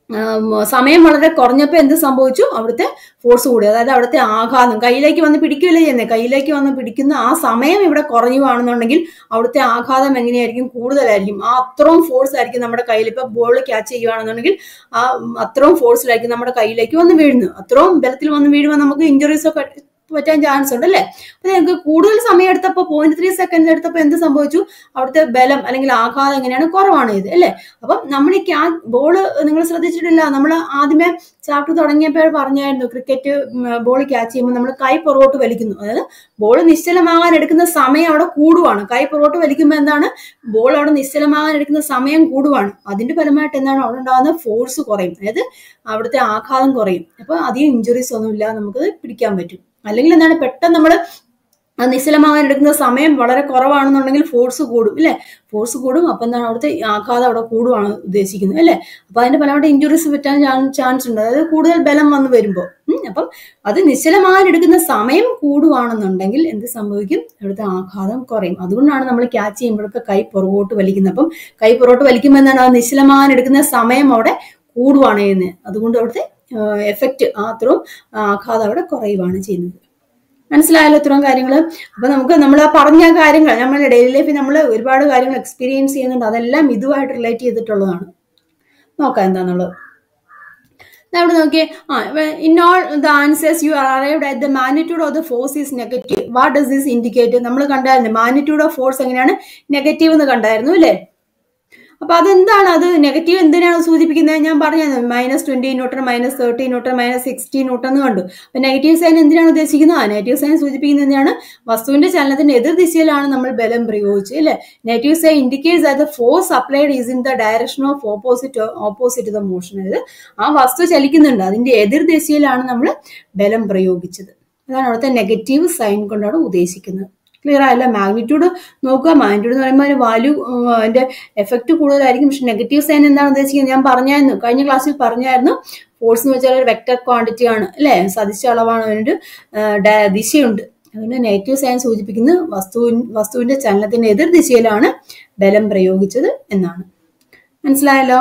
സമയം വളരെ കുറഞ്ഞപ്പോൾ എന്ത് സംഭവിച്ചു? അവിടുത്തെ ഫോഴ്സ് കൂടി, അതായത് അവിടുത്തെ ആഘാതം, കയ്യിലേക്ക് വന്ന് പിടിക്കുകയല്ലേ ചെയ്യുന്നത്, കയ്യിലേക്ക് വന്ന് പിടിക്കുന്ന ആ സമയം ഇവിടെ കുറയുവാണെന്നുണ്ടെങ്കിൽ അവിടുത്തെ ആഘാതം എങ്ങനെയായിരിക്കും? കൂടുതലായിരിക്കും. ആ അത്രയും ഫോഴ്സ് ആയിരിക്കും നമ്മുടെ കയ്യിൽ. ഇപ്പൊ ബോൾ ക്യാച്ച് ചെയ്യുകയാണെന്നുണ്ടെങ്കിൽ ആ അത്രയും ഫോഴ്സിലായിരിക്കും നമ്മുടെ കയ്യിലേക്ക് വന്ന് വീഴുന്നത്. അത്രയും ബലത്തിൽ വന്ന് വീഴുമ്പോൾ നമുക്ക് ഇഞ്ചുറീസ് ഒക്കെ പറ്റാൻ ചാൻസ് ഉണ്ട് അല്ലേ? അപ്പൊ ഞങ്ങൾക്ക് കൂടുതൽ സമയം എടുത്തപ്പോൾ പോയിന്റ് ത്രീ സെക്കൻഡ് എടുത്തപ്പോൾ എന്ത് സംഭവിച്ചു? അവിടുത്തെ ബലം അല്ലെങ്കിൽ ആഘാതം എങ്ങനെയാണ്? കുറവാണ് ഇത് അല്ലേ? അപ്പം നമ്മൾ ഈ ക്യാ ബോള് നിങ്ങൾ ശ്രദ്ധിച്ചിട്ടില്ല, നമ്മൾ ആദ്യമേ ചാപ്റ്റർ തുടങ്ങിയപ്പോൾ പറഞ്ഞായിരുന്നു, ക്രിക്കറ്റ് ബോൾ ക്യാച്ച് ചെയ്യുമ്പോൾ നമ്മൾ കൈ പുറകോട്ട് വലിക്കുന്നു, അതായത് ബോൾ നിശ്ചലമാകാൻ എടുക്കുന്ന സമയം അവിടെ കൂടുവാണ്. കൈ പുറകോട്ട് വലിക്കുമ്പോൾ എന്താണ്? ബോൾ അവിടെ നിശ്ചലമാകാൻ എടുക്കുന്ന സമയം കൂടുവാണ്. അതിന്റെ ഫലമായിട്ട് എന്താണ്? അവിടെ ഉണ്ടാകുന്ന ഫോഴ്സ് കുറയും, അതായത് അവിടുത്തെ ആഘാതം കുറയും. അപ്പൊ അധികം ഇഞ്ചുറീസ് ഒന്നും ഇല്ലാതെ നമുക്ക് പിടിക്കാൻ പറ്റും. അല്ലെങ്കിൽ എന്താണ്? പെട്ടെന്ന് നമ്മൾ നിശ്ചലമാകാൻ എടുക്കുന്ന സമയം വളരെ കുറവാണെന്നുണ്ടെങ്കിൽ ഫോഴ്സ് കൂടും അല്ലെ? ഫോഴ്സ് കൂടും. അപ്പൊ എന്താണ്? അവിടുത്തെ ആഘാതം അവിടെ കൂടുവാണ് ഉദ്ദേശിക്കുന്നത് അല്ലെ? അപ്പൊ അതിന്റെ ഫലമായിട്ട് ഇഞ്ചുറീസ് പറ്റാൻ ചാൻസ് ഉണ്ട്, അതായത് കൂടുതൽ ബലം വന്ന് വരുമ്പോൾ. അപ്പം അത് നിശ്ചലമാകാൻ എടുക്കുന്ന സമയം കൂടുവാണെന്നുണ്ടെങ്കിൽ എന്ത് സംഭവിക്കും? അവിടുത്തെ ആഘാതം കുറയും. അതുകൊണ്ടാണ് നമ്മൾ ക്യാച്ച് ചെയ്യുമ്പോഴൊക്കെ കൈ പുറകോട്ട് വലിക്കുന്നത്. അപ്പം കൈ പുറകോട്ട് വലിക്കുമ്പോൾ എന്താണ്? അത് നിശ്ചലമാകാൻ എടുക്കുന്ന സമയം അവിടെ കൂടുവാണ് ചെയ്യുന്നത്. അതുകൊണ്ട് അവിടുത്തെ എഫക്റ്റ്, ആ അത്രയും ആഘാതം അവിടെ കുറയുവാണ് ചെയ്യുന്നത്. മനസ്സിലായല്ലോ ഇത്രയും കാര്യങ്ങൾ? അപ്പൊ നമുക്ക് നമ്മൾ ആ പറഞ്ഞ കാര്യങ്ങൾ നമ്മുടെ ഡെയിലി ലൈഫിൽ നമ്മൾ ഒരുപാട് കാര്യങ്ങൾ എക്സ്പീരിയൻസ് ചെയ്യുന്നുണ്ട്, അതെല്ലാം ഇതുമായിട്ട് റിലേറ്റ് ചെയ്തിട്ടുള്ളതാണ്. നോക്കാം എന്താന്നുള്ളത്. അവിടെ നോക്കിയേ, ആ in all the answers you are arrived at the magnitude of the force is negative. What does this indicate? നമ്മൾ കണ്ടായിരുന്നു മാഗ്നിറ്റ്യൂഡ് ഓഫ് ഫോഴ്സ് എങ്ങനെയാണ് നെഗറ്റീവ് എന്ന് കണ്ടായിരുന്നു അല്ലേ? അപ്പൊ അതെന്താണ്? അത് നെഗറ്റീവ് എന്തിനാണ് സൂചിപ്പിക്കുന്നത്? ഞാൻ പറഞ്ഞു, minus twenty newton, minus thirty newton, minus sixty newton എന്ന് കണ്ടു. അപ്പൊ നെഗറ്റീവ് സൈൻ എന്തിനാണ് ഉദ്ദേശിക്കുന്നത്? ആ നെഗറ്റീവ് സൈൻ സൂചിപ്പിക്കുന്നത് എന്തിനാണ്? വസ്തുവിന്റെ ചലനത്തിന്റെ എതിർ ദിശയിലാണ് നമ്മൾ ബലം പ്രയോഗിച്ചത് അല്ലെ? Negative sign indicates that the force applied is in the direction of opposite opposite the motion. അതായത് ആ വസ്തു ചലിക്കുന്നുണ്ട്, അതിന്റെ എതിർ ദിശയിലാണ് നമ്മൾ ബലം പ്രയോഗിച്ചത്. അതാണ് അവിടുത്തെ നെഗറ്റീവ് സൈൻ കൊണ്ടാണ് ഉദ്ദേശിക്കുന്നത്. ക്ലിയർ ആയല്ല? മാഗ്നിറ്റ്യൂഡ് നോക്കുക, മാഗ്നിറ്റ്യൂഡ് എന്ന് പറയുമ്പോൾ അതിന്റെ വാല്യൂ, അതിന്റെ എഫക്ട് കൂടുതലായിരിക്കും. പക്ഷെ നെഗറ്റീവ് സൈൻ എന്താണ് ഉദ്ദേശിക്കുന്നത്? ഞാൻ പറഞ്ഞായിരുന്നു, കഴിഞ്ഞ ക്ലാസ്സിൽ പറഞ്ഞായിരുന്നു, ഫോഴ്സ് എന്ന് വെച്ചാൽ ഒരു വെക്ടർ ക്വാണ്ടിറ്റി ആണ് അല്ലെ? സദിശ അളവാണ്, അതിനൊരു ദിശയുണ്ട്. അതുകൊണ്ട് നെഗറ്റീവ് സൈൻ സൂചിപ്പിക്കുന്നത് വസ്തു വസ്തുവിന്റെ ചലനത്തിന്റെ എതിർ ദിശയിലാണ് ബലം പ്രയോഗിച്ചത് എന്നാണ്. മനസ്സിലായല്ലോ?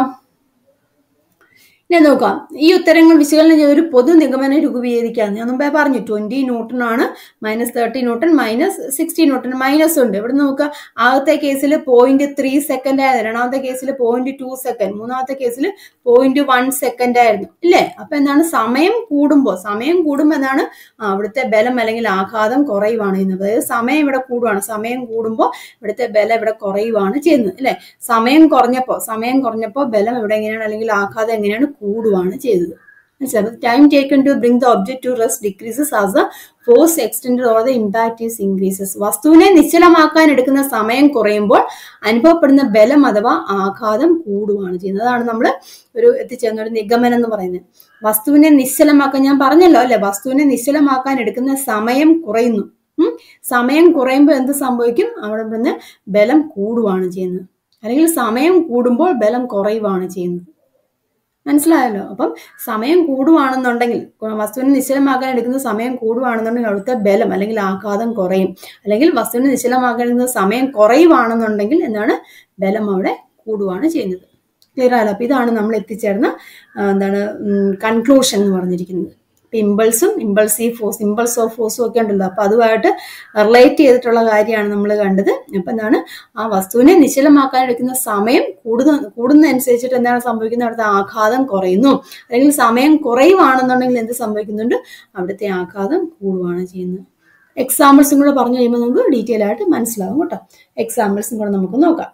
ഞാൻ നോക്കാം, ഈ ഉത്തരങ്ങൾ വിശകലനം ചെയ്ത ഒരു പൊതു നിഗമനം രൂപീകരിക്കാന്ന് ഞാൻ മുമ്പേ പറഞ്ഞു. ട്വന്റി ന്യൂട്ടൺ ആണ്, minus thirty newton, minus sixty newton, minus ഉണ്ട്. ഇവിടെ നോക്കുക, ആദ്യത്തെ കേസിൽ പോയിന്റ് ത്രീ സെക്കൻഡ് ആയിരുന്നു, രണ്ടാമത്തെ കേസിൽ പോയിന്റ് ടു സെക്കൻഡ്, മൂന്നാമത്തെ കേസിൽ പോയിന്റ് വൺ സെക്കൻഡ് ആയിരുന്നു ഇല്ലേ? അപ്പൊ എന്താണ്? സമയം കൂടുമ്പോൾ സമയം കൂടുമ്പോൾ എന്താണ്? അവിടുത്തെ ബലം അല്ലെങ്കിൽ ആഘാതം കുറയുവാണ് ചെയ്യുന്നത്. അതായത് സമയം ഇവിടെ കൂടുവാണ്, സമയം കൂടുമ്പോൾ ഇവിടുത്തെ ബലം ഇവിടെ കുറയുവാണ് ചെയ്യുന്നത് അല്ലെ? സമയം കുറഞ്ഞപ്പോ സമയം കുറഞ്ഞപ്പോ ബലം ഇവിടെ എങ്ങനെയാണ് അല്ലെങ്കിൽ ആഘാതം എങ്ങനെയാണ്? കൂടുവാണ് ചെയ്തത്. Time taken to bring the object to rest decreases as the force extended or the impact is increases. വസ്തുവിനെ നിശ്ചലമാക്കാൻ എടുക്കുന്ന സമയം കുറയുമ്പോൾ അനുഭവപ്പെടുന്ന ബലം അഥവാ ആഘാതം കൂടുവാണ് ചെയ്യുന്നത്. അതാണ് നമ്മൾ ഒരു എത്തിച്ചേർന്ന ഒരു നിഗമനം എന്ന് പറയുന്നത്. വസ്തുവിനെ നിശ്ചലമാക്കാൻ ഞാൻ പറഞ്ഞല്ലോ അല്ലെ? വസ്തുവിനെ നിശ്ചലമാക്കാൻ എടുക്കുന്ന സമയം കുറയുന്നു. ഉം സമയം കുറയുമ്പോൾ എന്ത് സംഭവിക്കും? അവിടെ നിന്ന് ബലം കൂടുവാണ് ചെയ്യുന്നത്, അല്ലെങ്കിൽ സമയം കൂടുമ്പോൾ ബലം കുറയുവാണ് ചെയ്യുന്നത്. മനസ്സിലായല്ലോ? അപ്പം സമയം കൂടുവാണെന്നുണ്ടെങ്കിൽ, വസ്തുവിനെ നിശ്ചലമാക്കാൻ എടുക്കുന്ന സമയം കൂടുവാണെന്നുണ്ടെങ്കിൽ അവിടുത്തെ ബലം അല്ലെങ്കിൽ ആഘാതം കുറയും. അല്ലെങ്കിൽ വസ്തുവിനെ നിശ്ചലമാക്കാൻ എടുക്കുന്ന സമയം കുറയുവാണെന്നുണ്ടെങ്കിൽ എന്താണ്? ബലം അവിടെ കൂടുവാണ് ചെയ്യുന്നത്. ക്ലിയർ ആയല്ലോ? അപ്പൊ ഇതാണ് നമ്മൾ എത്തിച്ചേർന്ന എന്താണ് കൺക്ലൂഷൻ എന്ന് പറഞ്ഞിരിക്കുന്നത്. ഇമ്പൾസും ഇമ്പൾസീവ് ഫോഴ്സ്, ഇമ്പൾസ് ഓഫ് ഫോഴ്സും ഒക്കെ ഉണ്ടല്ലോ, അപ്പൊ അതുമായിട്ട് റിലേറ്റ് ചെയ്തിട്ടുള്ള കാര്യമാണ് നമ്മൾ കണ്ടത്. അപ്പൊ എന്താണ്? ആ വസ്തുവിനെ നിശ്ചലമാക്കാൻ എടുക്കുന്ന സമയം കൂടുന്ന കൂടുന്നതനുസരിച്ചിട്ട് എന്താണ് സംഭവിക്കുന്നത്? അവിടുത്തെ ആഘാതം കുറയുന്നു. അല്ലെങ്കിൽ സമയം കുറയുവാണെന്നുണ്ടെങ്കിൽ എന്ത് സംഭവിക്കുന്നുണ്ട്? അവിടുത്തെ ആഘാതം കൂടുവാണ് ചെയ്യുന്നത്. എക്സാമ്പിൾസും കൂടെ പറഞ്ഞു കഴിയുമ്പോൾ നമുക്ക് ഡീറ്റെയിൽ ആയിട്ട് മനസ്സിലാവും കേട്ടോ. എക്സാമ്പിൾസും കൂടെ നമുക്ക് നോക്കാം.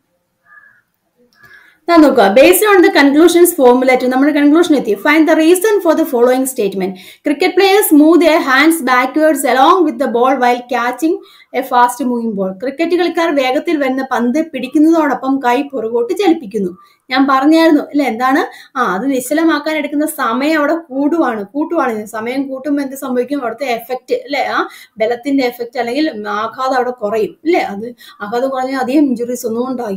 Now നോക്കുക, based on the conclusions formulated, നമ്മുടെ കൺക്ലൂഷൻ എത്തി. Find the reason for the following statement. Cricket players move their hands backwards along with the ball while catching a fast moving ball. Cricket കളിക്കാർ വേഗത്തിൽ വരുന്ന പന്ത് പിടിക്കുന്നതോടൊപ്പം കൈ പുറകോട്ട് ചലിപ്പിക്കുന്നു. ഞാൻ പറഞ്ഞായിരുന്നു അല്ലെ? എന്താണ്? ആ അത് നിശ്ചലമാക്കാൻ എടുക്കുന്ന സമയം അവിടെ കൂടുവാണ് കൂട്ടുവാണ് സമയം കൂട്ടുമ്പോൾ എന്ത് സംഭവിക്കും? അവിടുത്തെ എഫക്റ്റ് അല്ലെ? ആ ബലത്തിന്റെ എഫക്റ്റ് അല്ലെങ്കിൽ ആഘാതം അവിടെ കുറയും അല്ലെ? അത് ആഘാതം കുറഞ്ഞാൽ അധികം ഇഞ്ചുറീസ് ഒന്നും ഉണ്ടാകില്ല.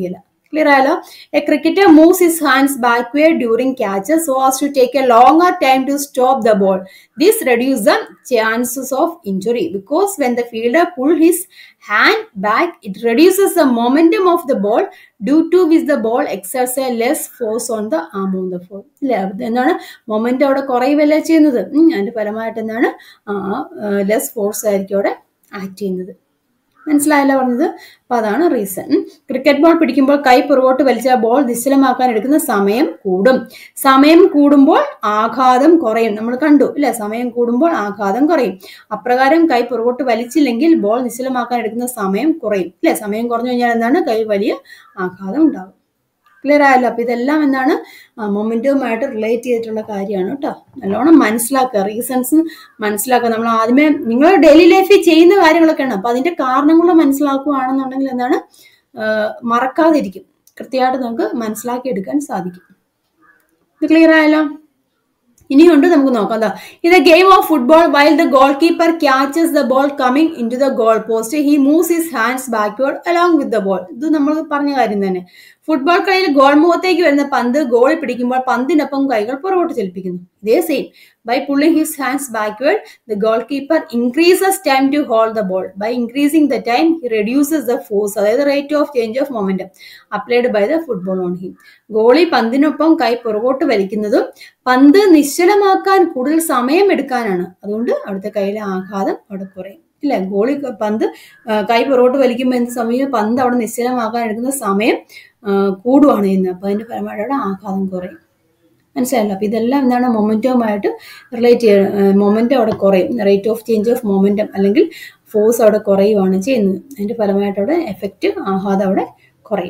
Clear ആയല്ലോ? A cricketer moves his hands backward during catches so as to take a longer time to stop the ball. This reduces the chances of injury because when the fielder pulls his hand back, it reduces the momentum of the ball, due to which the ball exerts a less force on the arm of the ball. അല്ലേ? എന്താണ് momentum അവിടെ കുറയുകയല്ലേ ചെയ്യുന്നത്. അതിന്റെ ഫലമായിട്ട് എന്താണ് less force ആയിരിക്കും അവിടെ act ചെയ്യുന്നത്. മനസ്സിലായല്ലോ പറഞ്ഞത്? അപ്പൊ അതാണ് റീസൺ. ക്രിക്കറ്റ് ബോൾ പിടിക്കുമ്പോൾ കൈ പുറകോട്ട് വലിച്ച ബോൾ നിശ്ചലമാക്കാൻ എടുക്കുന്ന സമയം കൂടും. സമയം കൂടുമ്പോൾ ആഘാതം കുറയും. നമ്മൾ കണ്ടു അല്ലെ? സമയം കൂടുമ്പോൾ ആഘാതം കുറയും. അപ്രകാരം കൈ പുറകോട്ട് വലിച്ചില്ലെങ്കിൽ ബോൾ നിശ്ചലമാക്കാൻ എടുക്കുന്ന സമയം കുറയും. അല്ലെ? സമയം കുറഞ്ഞു കഴിഞ്ഞാൽ എന്താണ്? കൈ വലിയ ആഘാതം ഉണ്ടാകും. ക്ലിയർ ആയല്ലോ? അപ്പൊ ഇതെല്ലാം എന്താണ് മൊമെന്റവുമായിട്ട് റിലേറ്റ് ചെയ്തിട്ടുള്ള കാര്യമാണ് കേട്ടോ. നല്ലോണം മനസ്സിലാക്കുക, റീസൺസ് മനസ്സിലാക്കുക. നമ്മൾ ആദ്യമേ നിങ്ങൾ ഡെയിലി ലൈഫിൽ ചെയ്യുന്ന കാര്യങ്ങളൊക്കെയാണ്. അപ്പൊ അതിന്റെ കാരണങ്ങൾ മനസ്സിലാക്കുകയാണെന്നുണ്ടെങ്കിൽ എന്താണ് മറക്കാതിരിക്കും, കൃത്യമായിട്ട് നമുക്ക് മനസ്സിലാക്കി എടുക്കാൻ സാധിക്കും. ഇത് ക്ലിയർ ആയല്ലോ? ഇനിയുണ്ട്, നമുക്ക് നോക്കാം. എന്താ ഇത്? Game of football. While the goal keeper catches the ball coming in to the goal post, he moves his hands backward along with the ball. ഇത് നമ്മൾ പറഞ്ഞ കാര്യം തന്നെ. ഫുട്ബോൾ കളിയിൽ ഗോൾ മുഖത്തേക്ക് വരുന്ന പന്ത് ഗോളിൽ പിടിക്കുമ്പോൾ പന്തിനൊപ്പം കൈകൾ പുറകോട്ട് ചലിപ്പിക്കുന്നു. ഇതേ same. By pulling his hands backward the goal keeper increases time to hold the ball. By increasing the time he reduces the force, അതായത് rate of change of momentum applied by the football on him. Goalie പന്തിനൊപ്പം കൈ പുറകോട്ട് വലിക്കുന്നതും പന്ത് നിശ്ചലമാക്കാൻ കൂടുതൽ സമയം എടുക്കാനാണ്. അതുകൊണ്ട് അവിടുത്തെ കൈയിലെ ആഘാതം അവിടെ കുറയും. ഇല്ല, ഗോളി പന്ത് കൈ പുറകോട്ട് വലിക്കുമ്പോൾ എന്ത് സമയം പന്ത് അവിടെ നിശ്ചലമാക്കാൻ എടുക്കുന്ന സമയം കൂടുവാണ് ചെയ്യുന്നത്. അപ്പൊ അതിന്റെ ഫലമായിട്ട് അവിടെ ആഘാതം കുറയും. മനസ്സിലായല്ലോ? അപ്പൊ ഇതെല്ലാം എന്താണ് മൊമെന്റവുമായിട്ട് റിലേറ്റ് ചെയ്യുക. മൊമെന്റം അവിടെ കുറയും, rate of change of momentum അല്ലെങ്കിൽ ഫോഴ്സ് അവിടെ കുറയുവാണ് ചെയ്യുന്നത്. അതിന്റെ ഫലമായിട്ട് അവിടെ എഫക്റ്റ് ആഘാതം അവിടെ കുറയും.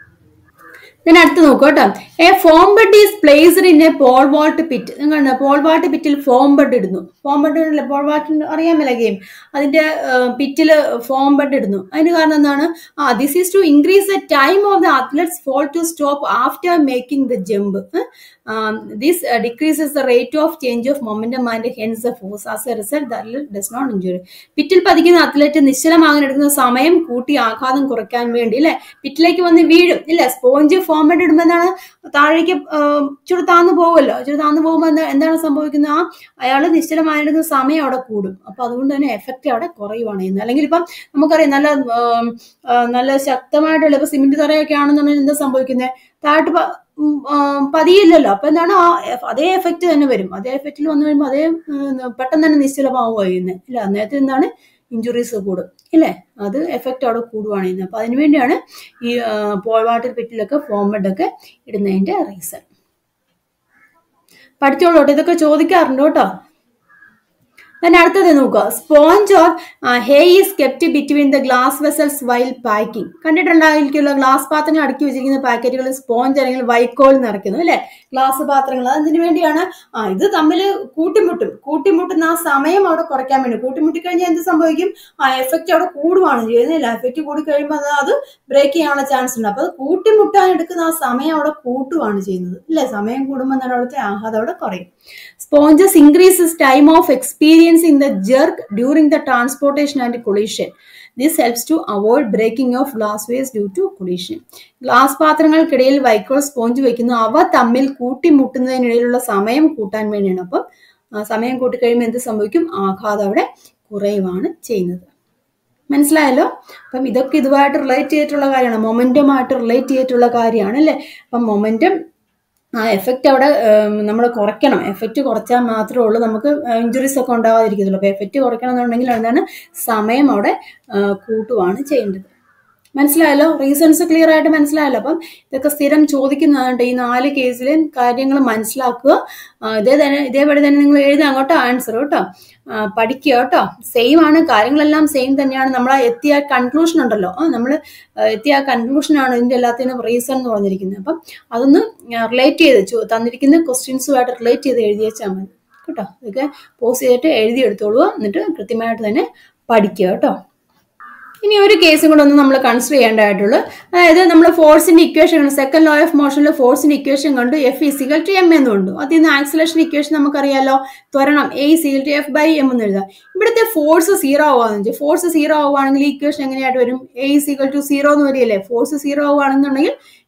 ഞാൻ അടുത്ത് നോക്കൂ കേട്ടോ. A foam bed is placed in a pole vault pit. നിങ്ങൾ പോൾ വാൾട്ട് പിറ്റിൽ ഫോം ബെഡ് ഇടുന്നു. ഫോം ബെഡ് ഇടില്ല, പോൾ വാൾട്ട് അറിയാമല്ല ഗെയിം. അതിന്റെ പിറ്റില് ഫോം ബെഡ് ഇടുന്നു. അതിന് കാരണം എന്താണ്? ആ this is to increase the time of the athletes fall to stop after making the jump. This decreases the rate of change of momentum and hence the force. As a result the athlete does not injury. പിറ്റിൽ പതിക്കുന്ന athlete നിശ്ചലമാകാൻ എടുക്കുന്ന സമയം കൂട്ടി ആഘാതം കുറയ്ക്കാൻ വേണ്ടി അല്ലെ പിറ്റിലേക്ക് വന്ന് വീഴും. ഇല്ല, സ്പോഞ്ച് ഫോം ബെഡ് ഇടുമ്പോൾ എന്താണ് താഴേക്ക് ചുരു താന്നു പോകുമല്ലോ. ചുരു താന്നു പോകുമ്പോൾ എന്താ എന്താണ് സംഭവിക്കുന്നത്? ആ അയാള് നിശ്ചലമായിരുന്ന സമയം അവിടെ കൂടും. അപ്പൊ അതുകൊണ്ട് തന്നെ എഫക്റ്റ് അവിടെ കുറയുവാണ് ചെയ്യുന്നത്. അല്ലെങ്കിൽ ഇപ്പം നമുക്കറിയാം നല്ല നല്ല ശക്തമായിട്ടുള്ള ഇപ്പൊ സിമെന്റ് തറയൊക്കെ ആണെന്നുണ്ടെങ്കിൽ എന്താ സംഭവിക്കുന്നത്? താഴോട്ട് പതിയില്ലല്ലോ. അപ്പൊ എന്താണ് ആ അതേ എഫക്റ്റ് തന്നെ വരും. അതേ എഫക്റ്റിൽ വന്നു കഴിയുമ്പോൾ അതേ പെട്ടെന്ന് തന്നെ നിശ്ചലമാവുക ചെയ്യുന്നത്. ഇല്ല, അന്നേരത്തിൽ എന്താണ് ഇഞ്ചുറീസ് കൂടും. ഇല്ലേ, അത് എഫക്റ്റ് അവിടെ കൂടുവാണ് ചെയ്യുന്നത്. അപ്പൊ അതിനുവേണ്ടിയാണ് ഈ പോൾ വാട്ടർ പിറ്റിലൊക്കെ ഫോം ബെഡൊക്കെ ഇടുന്നതിന്റെ റീസൺ. പഠിച്ചോളൂട്ടോ, ഇതൊക്കെ ചോദിക്കാറുണ്ട് കേട്ടോ. then അടുത്തത് നോക്കുക. Sponge or hay is kept between the glass vessels while packing. കണ്ടിട്ടുണ്ടായിരിക്കുമല്ലോ, ഗ്ലാസ് പാത്രങ്ങൾ അടുക്കി വെച്ചിരിക്കുന്ന പാക്കറ്റുകൾ സ്പോഞ്ച് അല്ലെങ്കിൽ വൈക്കോൽ നിറയ്ക്കുന്നു അല്ലെ, ഗ്ലാസ് പാത്രങ്ങൾ. അതിന് വേണ്ടിയാണ്. ആ ഇത് തമ്മിൽ കൂട്ടിമുട്ടും. കൂട്ടിമുട്ടുന്ന ആ സമയം അവിടെ കുറയ്ക്കാൻ വേണ്ടി. കൂട്ടിമുട്ടി കഴിഞ്ഞാൽ എന്ത് സംഭവിക്കും? ആ എഫക്റ്റ് അവിടെ കൂടുവാണ് ചെയ്യുന്നില്ല. എഫക്റ്റ് കൂടി കഴിയുമ്പോൾ അത് അത് ബ്രേക്ക് ചെയ്യാനുള്ള ചാൻസ് ഉണ്ട്. അപ്പൊ അത് കൂട്ടിമുട്ടാൻ എടുക്കുന്ന ആ സമയം അവിടെ കൂട്ടുവാണ് ചെയ്യുന്നത് അല്ലെ. സമയം കൂടുമ്പോൾ എന്താണ് അവിടുത്തെ ആഘാതം അവിടെ കുറയും. Sponges increases time of experience in the jerk during the transportation and collision. This helps to avoid breaking of glasswares due to collision. Glass പാത്രങ്ങൾക്കിടയിൽ വൈക്കോൽ സ്പോഞ്ച് വയ്ക്കുന്നു. അവ തമ്മിൽ കൂട്ടിമുട്ടുന്നതിനിടയിലുള്ള സമയം കൂട്ടാൻ വേണ്ടിയാണ്. അപ്പം സമയം കൂട്ടിക്കഴിയുമ്പോൾ എന്ത് സംഭവിക്കും? ആഘാതം അവിടെ കുറയുവാണ് ചെയ്യുന്നത്. മനസ്സിലായല്ലോ? അപ്പം ഇതൊക്കെ ഇതുമായിട്ട് റിലേറ്റ് ചെയ്തിട്ടുള്ള കാര്യമാണ്, മൊമെന്റമായിട്ട് റിലേറ്റ് ചെയ്തിട്ടുള്ള കാര്യമാണ് അല്ലേ. അപ്പം മൊമെന്റം ആ എഫക്റ്റ് അവിടെ നമ്മൾ കുറയ്ക്കണം. എഫക്റ്റ് കുറച്ചാൽ മാത്രമേ ഉള്ളൂ നമുക്ക് ഇഞ്ചുറീസ് ഒക്കെ ഉണ്ടാകാതിരിക്കത്തുള്ളൂ. അപ്പൊ എഫക്റ്റ് കുറയ്ക്കണം എന്നുണ്ടെങ്കിൽ എന്താണ് സമയം അവിടെ കൂട്ടുവാണ് ചെയ്യേണ്ടത്. മനസ്സിലായല്ലോ? റീസൺസ് ക്ലിയർ ആയിട്ട് മനസ്സിലായല്ലോ? അപ്പം ഇതൊക്കെ സ്ഥിരം ചോദിക്കുന്നതുകൊണ്ട് ഈ നാല് കേസിലും കാര്യങ്ങൾ മനസ്സിലാക്കുക. ഇതേ തന്നെ ഇതേപടി തന്നെ നിങ്ങൾ എഴുതാം കേട്ടോ, ആൻസർ കേട്ടോ, പഠിക്കുക കേട്ടോ. സെയിം ആണ്, കാര്യങ്ങളെല്ലാം സെയിം തന്നെയാണ്. നമ്മൾ എത്തിയ കൺക്ലൂഷൻ ഉണ്ടല്ലോ, നമ്മൾ എത്തിയ കൺക്ലൂഷനാണ് ഇതിന്റെ എല്ലാത്തിനും റീസൺ എന്ന് പറഞ്ഞിരിക്കുന്നത്. അപ്പം അതൊന്ന് റിലേറ്റ് ചെയ്ത് തന്നിരിക്കുന്ന ക്വസ്റ്റ്യൻസുമായിട്ട് റിലേറ്റ് ചെയ്ത് എഴുതി വെച്ചാൽ മതി കേട്ടോ. ഇതൊക്കെ പോസ് ചെയ്തിട്ട് എഴുതിയെടുത്തോളുക, എന്നിട്ട് കൃത്യമായിട്ട് തന്നെ പഠിക്കുക കേട്ടോ. ഇനി ഒരു കേസും കൂടെ ഒന്ന് നമ്മൾ കൺസിഡർ ചെയ്യേണ്ടതായിട്ടുള്ളൂ. അതായത് നമ്മൾ ഫോഴ്സിന്റെ ഇക്വേഷൻ കണ്ടു, സെക്കൻഡ് ലോ ഓഫ് മോഷനിൽ ഫോഴ്സിന്റെ ഇക്വേഷൻ കണ്ടു, എഫ് ഈസിക്കൽ ടു എം എന്ന് കണ്ടു. അതിൽ നിന്ന് ആക്സിലേഷൻ ഇക്വേഷൻ നമുക്കറിയാലോ, ത്വരണം A is equal to F by M എന്ന് എഴുതാം. ഇവിടുത്തെ ഫോഴ്സ് സീറോ ആവുകയെന്ന് വെച്ചാൽ, ഫോഴ്സ് സീറോ ആവുകയാണെങ്കിൽ ഈ ഇക്വേഷൻ എങ്ങനെയായിട്ട് വരും? എ ഈസിക്കൽ ടു സീറോ എന്ന് വരികയല്ലേ. ഫോഴ്സ് സീറോ ആവുകയാണെന്നുണ്ടെങ്കിൽ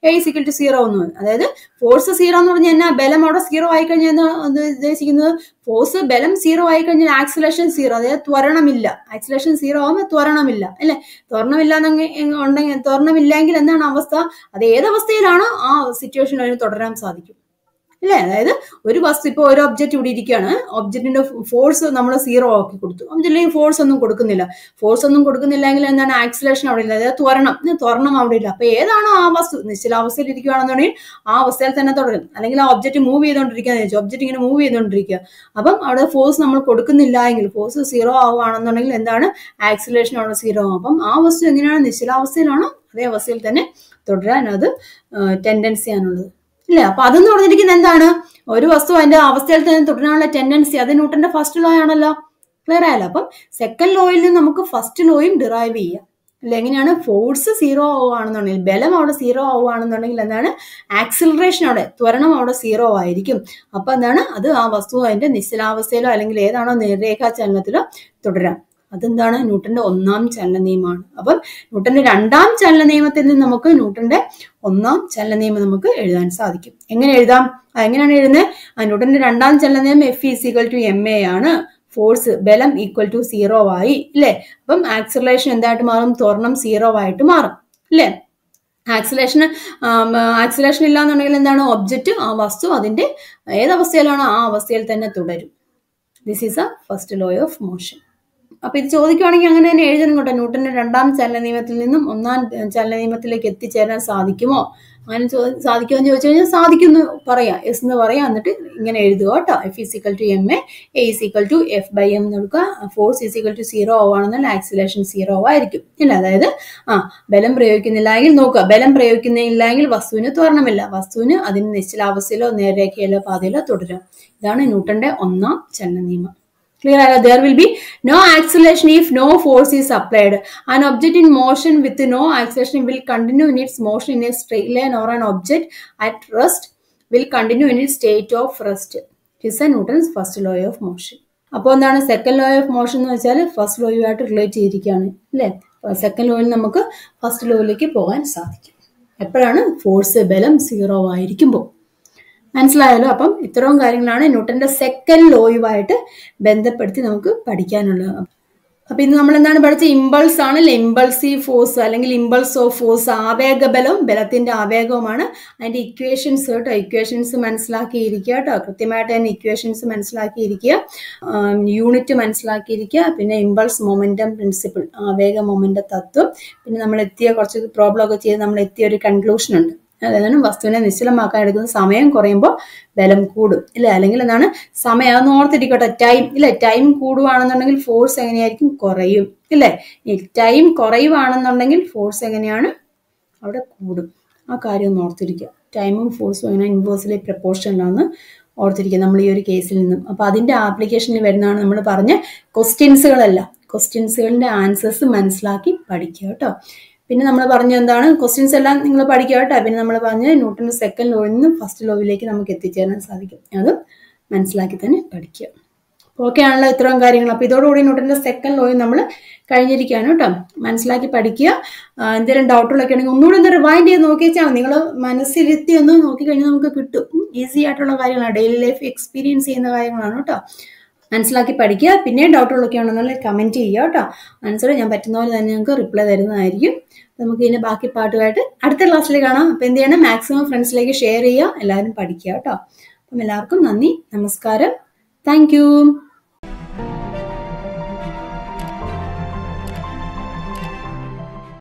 A is equal to zero എന്ന് പറയും. അതായത് ഫോഴ്സ് സീറോ എന്ന് പറഞ്ഞാൽ എന്നാ, ബലം അവിടെ സീറോ ആയി കഴിഞ്ഞാൽ എന്താ ഉദ്ദേശിക്കുന്നത്? ഫോഴ്സ് ബലം സീറോ ആയി കഴിഞ്ഞാൽ ആക്സിലേഷൻ സീറോ, അതായത് ത്വരണമില്ല. ആക്സിലേഷൻ സീറോ ആകുമ്പോൾ ത്വരണമില്ല അല്ലെ. ത്വരണമില്ല ഉണ്ടെങ്കിൽ ത്വരണമില്ലെങ്കിൽ എന്താണ് അവസ്ഥ? അത് ഏതവസ്ഥയിലാണോ ആ സിറ്റുവേഷൻ അതിന് തുടരാൻ സാധിക്കും അല്ലേ. അതായത് ഒരു വസ്തു, ഇപ്പോൾ ഒരു ഒബ്ജക്റ്റ് ഇവിടെ ഇരിക്കുകയാണ്, ഒബ്ജക്റ്റിന്റെ ഫോഴ്സ് നമ്മൾ സീറോ ആക്കി കൊടുത്തു, ഒബ്ജക്റ്റിലേക്ക് ഫോഴ്സ് ഒന്നും കൊടുക്കുന്നില്ല. ഫോഴ്സ് ഒന്നും കൊടുക്കുന്നില്ലെങ്കിൽ എന്താണ്? ആക്സിലേഷൻ അവിടെ ഇല്ല, അതായത് ത്വരണം ത്വരണം അവിടെ ഇല്ല. അപ്പൊ ഏതാണോ ആ വസ്തു നിശ്ചലാവസ്ഥയിൽ ഇരിക്കുകയാണെന്നുണ്ടെങ്കിൽ ആ അവസ്ഥയിൽ തന്നെ തുടരും. അല്ലെങ്കിൽ ആ ഒബ്ജക്റ്റ് മൂവ് ചെയ്തുകൊണ്ടിരിക്കുകയെന്ന് വെച്ചാൽ ഒബ്ജക്റ്റ് ഇങ്ങനെ മൂവ് ചെയ്തുകൊണ്ടിരിക്കുക, അപ്പം അവിടെ ഫോഴ്സ് നമ്മൾ കൊടുക്കുന്നില്ല എങ്കിൽ, ഫോഴ്സ് സീറോ ആവുകയാണെന്നുണ്ടെങ്കിൽ എന്താണ്? ആക്സിലേഷൻ അവിടെ സീറോ ആവും. അപ്പം ആ വസ്തു എങ്ങനെയാണ്? നിശ്ചലാവസ്ഥയിലാണോ അതേ അവസ്ഥയിൽ തന്നെ തുടരാൻ അത് ടെൻഡൻസി ആണുള്ളത് ഇല്ലേ. അപ്പൊ അതെന്ന് പറഞ്ഞിരിക്കുന്നത് എന്താണ്? ഒരു വസ്തു അതിന്റെ അവസ്ഥയിൽ തന്നെ തുടരാനുള്ള ടെൻഡൻസി, അത് ന്യൂട്ടന്റെ ഫസ്റ്റ് ലോ ആണല്ലോ. ക്ലിയർ ആയല്ലോ. അപ്പം സെക്കൻഡ് ലോയിൽ നിന്ന് നമുക്ക് ഫസ്റ്റ് ലോയും ഡിറൈവ് ചെയ്യാം അല്ലെ. എങ്ങനെയാണ്? ഫോഴ്സ് സീറോ ആവുകയാണെന്നുണ്ടെങ്കിൽ, ബലം അവിടെ സീറോ ആവുകയാണെന്നുണ്ടെങ്കിൽ എന്താണ്? ആക്സിലറേഷൻ അവിടെ, ത്വരണം അവിടെ സീറോ ആയിരിക്കും. അപ്പൊ എന്താണ്? അത് ആ വസ്തു അതിന്റെ നിശ്ചലാവസ്ഥയിലോ അല്ലെങ്കിൽ ഏതാണോ നേർരേഖാ ചലനത്തിലോ തുടരാം. അതെന്താണ്? ന്യൂട്ടന്റെ ഒന്നാം ചലന നിയമമാണ്. അപ്പം ന്യൂട്ടന്റെ രണ്ടാം ചലന നിയമത്തിൽ നിന്ന് നമുക്ക് ന്യൂട്ടന്റെ ഒന്നാം ചലന നിയമം നമുക്ക് എഴുതാൻ സാധിക്കും. എങ്ങനെ എഴുതാം? എങ്ങനെയാണ് എഴുതുന്നത്? ന്യൂട്ടന്റെ രണ്ടാം ചലന നിയമം F is equal to M A ആണ്. ഫോഴ്സ് ബലം ഈക്വൽ ടു സീറോ ആയി ഇല്ലേ. അപ്പം ആക്സിലറേഷൻ എന്തായിട്ട് മാറും? ത്വരണം സീറോ ആയിട്ട് മാറും ഇല്ലേ. ആക്സിലേഷൻ ആക്സിലേഷൻ ഇല്ലാന്നുണ്ടെങ്കിൽ എന്താണ്? ഒബ്ജക്റ്റ്, ആ വസ്തു അതിന്റെ ഏതവസ്ഥയിലാണോ ആ അവസ്ഥയിൽ തന്നെ തുടരും. This is a first law of motion. അപ്പൊ ഇത് ചോദിക്കുവാണെങ്കിൽ അങ്ങനെ തന്നെ എഴുതണം കേട്ടോ. ന്യൂട്ടന്റെ രണ്ടാം ചലന നിയമത്തിൽ നിന്നും ഒന്നാം ചലന നിയമത്തിലേക്ക് എത്തിച്ചേരാൻ സാധിക്കുമോ? അങ്ങനെ സാധിക്കുമോ എന്ന് ചോദിച്ചു കഴിഞ്ഞാൽ സാധിക്കുന്നു പറയാം, എസ് എന്ന് പറയാം. എന്നിട്ട് ഇങ്ങനെ എഴുതുക കേട്ടോ. F is equal to M A, A is equal to F by M എന്ന് കൊടുക്കുക. Force is equal to zero ആവുകയാണെന്നാൽ ആക്സിലേഷൻ സീറോ ആയിരിക്കും ഇല്ല. അതായത് ആ ബലം പ്രയോഗിക്കുന്നില്ല എങ്കിൽ നോക്കുക, ബലം പ്രയോഗിക്കുന്നില്ല എങ്കിൽ വസ്തുവിന് ത്വരണമില്ല, വസ്തുവിന് അതിന് നിശ്ചലാവസ്ഥയിലോ നേർരേഖയിലോ പാതയിലോ തുടരാം. ഇതാണ് ന്യൂട്ടന്റെ ഒന്നാം ചലന നിയമം. Clear? There will be no acceleration if no force is applied. An object in motion with no acceleration will continue in its motion in a straight line, or an object at rest will continue in its state of rest. This is Newton's first law of motion. അപ്പോൾ എന്താണ് second law of motion എന്ന് വെച്ചാൽ first ലോയുമായിട്ട് relate ചെയ്തിരിക്കുകയാണ് അല്ലേ. Second ലോയിൽ നമുക്ക് first ലോയിലേക്ക് പോകാൻ സാധിക്കും എപ്പോഴാണ്? ഫോഴ്സ് ബലം സീറോ ആയിരിക്കുമ്പോൾ. മനസ്സിലായല്ലോ. അപ്പം ഇത്രയും കാര്യങ്ങളാണ് ന്യൂട്ടന്റെ സെക്കൻഡ് ലോയുമായിട്ട് ബന്ധപ്പെടുത്തി നമുക്ക് പഠിക്കാനുള്ളത്. അപ്പൊ ഇന്ന് നമ്മൾ എന്താണ് പഠിച്ച? ഇമ്പൾസ് ആണല്ലേ, ഇമ്പൾസീവ് ഫോഴ്സ് അല്ലെങ്കിൽ ഇമ്പൾസ് ഓഫ് ഫോഴ്സ്, ആവേഗ ബലവും ബലത്തിന്റെ ആവേഗവുമാണ്. അതിന്റെ ഇക്വേഷൻസ് കേട്ടോ, ഇക്വേഷൻസ് മനസ്സിലാക്കിയിരിക്കുക കേട്ടോ, കൃത്യമായിട്ട് തന്നെ ഇക്വേഷൻസ് മനസ്സിലാക്കിയിരിക്കുക, യൂണിറ്റ് മനസ്സിലാക്കിയിരിക്കുക, പിന്നെ ഇമ്പൾസ് മൊമെന്റം പ്രിൻസിപ്പിൾ, ആവേഗ മൊമെന്റ തത്വം, പിന്നെ നമ്മൾ എത്തിയ കുറച്ച് പ്രോബ്ലം ഒക്കെ ചെയ്ത് നമ്മൾ എത്തിയ ഒരു കൺക്ലൂഷൻ ഉണ്ട്. അതായത് വസ്തുവിനെ നിശ്ചലമാക്കാൻ എടുക്കുന്ന സമയം കുറയുമ്പോൾ ബലം കൂടും ഇല്ല. അല്ലെങ്കിൽ എന്താണ്? സമയം അതൊന്ന് ഓർത്തിരിക്കട്ടെ. ടൈം ഇല്ലേ, ടൈം കൂടുവാണെന്നുണ്ടെങ്കിൽ ഫോഴ്സ് എങ്ങനെയായിരിക്കും? കുറയും ഇല്ലേ. ടൈം കുറയുവാണെന്നുണ്ടെങ്കിൽ ഫോഴ്സ് എങ്ങനെയാണ്? അവിടെ കൂടും. ആ കാര്യം ഒന്ന് ഓർത്തിരിക്കുക. ടൈമും ഫോഴ്സും എങ്ങനെ ഇൻവേഴ്സ്ലി പ്രപ്പോർഷനിലാണെന്ന് ഓർത്തിരിക്കുക നമ്മൾ ഈ ഒരു കേസിൽ നിന്നും. അപ്പൊ അതിന്റെ ആപ്ലിക്കേഷനിൽ വരുന്നതാണ് നമ്മൾ പറഞ്ഞ ക്വസ്റ്റ്യൻസുകളെല്ലാം. ക്വസ്റ്റ്യൻസുകളുടെ ആൻസേഴ്സ് മനസ്സിലാക്കി പഠിക്കുക കേട്ടോ. പിന്നെ നമ്മൾ പറഞ്ഞ എന്താണ്? ക്വസ്റ്റ്യൻസ് എല്ലാം നിങ്ങൾ പഠിക്കുക കേട്ടോ. പിന്നെ നമ്മൾ പറഞ്ഞ ന്യൂട്ടന്റെ സെക്കൻഡ് ലോയിൽ നിന്ന് ഫസ്റ്റ് ലോയിലേക്ക് നമുക്ക് എത്തിച്ചേരാൻ സാധിക്കും. അത് മനസ്സിലാക്കി തന്നെ പഠിക്കുക. ഓക്കെ ആണല്ലോ ഇത്രയും കാര്യങ്ങൾ. അപ്പൊ ഇതോടുകൂടി ന്യൂട്ടന്റെ സെക്കൻഡ് ലോയിൽ നമ്മൾ കഴിഞ്ഞിരിക്കുകയാണ് കേട്ടോ. മനസ്സിലാക്കി പഠിക്കുക. എന്തെങ്കിലും ഡൗട്ടുകളൊക്കെ ഉണ്ടെങ്കിൽ ഒന്നുകൂടി ഒന്ന് റിവൈൻഡ് ചെയ്ത് നോക്കി വെച്ചാൽ നിങ്ങൾ മനസ്സിലെത്തി ഒന്ന് നോക്കിക്കഴിഞ്ഞാൽ നമുക്ക് കിട്ടും. ഈസി ആയിട്ടുള്ള കാര്യങ്ങളാണ്, ഡെയിലി ലൈഫ് എക്സ്പീരിയൻസ് ചെയ്യുന്ന കാര്യങ്ങളാണ് കേട്ടോ. മനസ്സിലാക്കി പഠിക്കുക. പിന്നെ ഡൗട്ടുകളൊക്കെ ആണെന്നുണ്ടെങ്കിൽ കമന്റ് ചെയ്യുക കേട്ടോ. ആൻസർ ഞാൻ പറ്റുന്ന പോലെ തന്നെ ഞങ്ങൾക്ക് റിപ്ലൈ തരുന്നതായിരിക്കും. നമുക്ക് ഇതിന്റെ ബാക്കി പാട്ടുമായിട്ട് അടുത്ത ക്ലാസ്സിൽ കാണാം. അപ്പൊ എന്ത് ചെയ്യണം? മാക്സിമം ഫ്രണ്ട്സിലേക്ക് ഷെയർ ചെയ്യുക, എല്ലാവരും പഠിക്കുക കേട്ടോ. അപ്പം എല്ലാവർക്കും നന്ദി, നമസ്കാരം, താങ്ക് യു.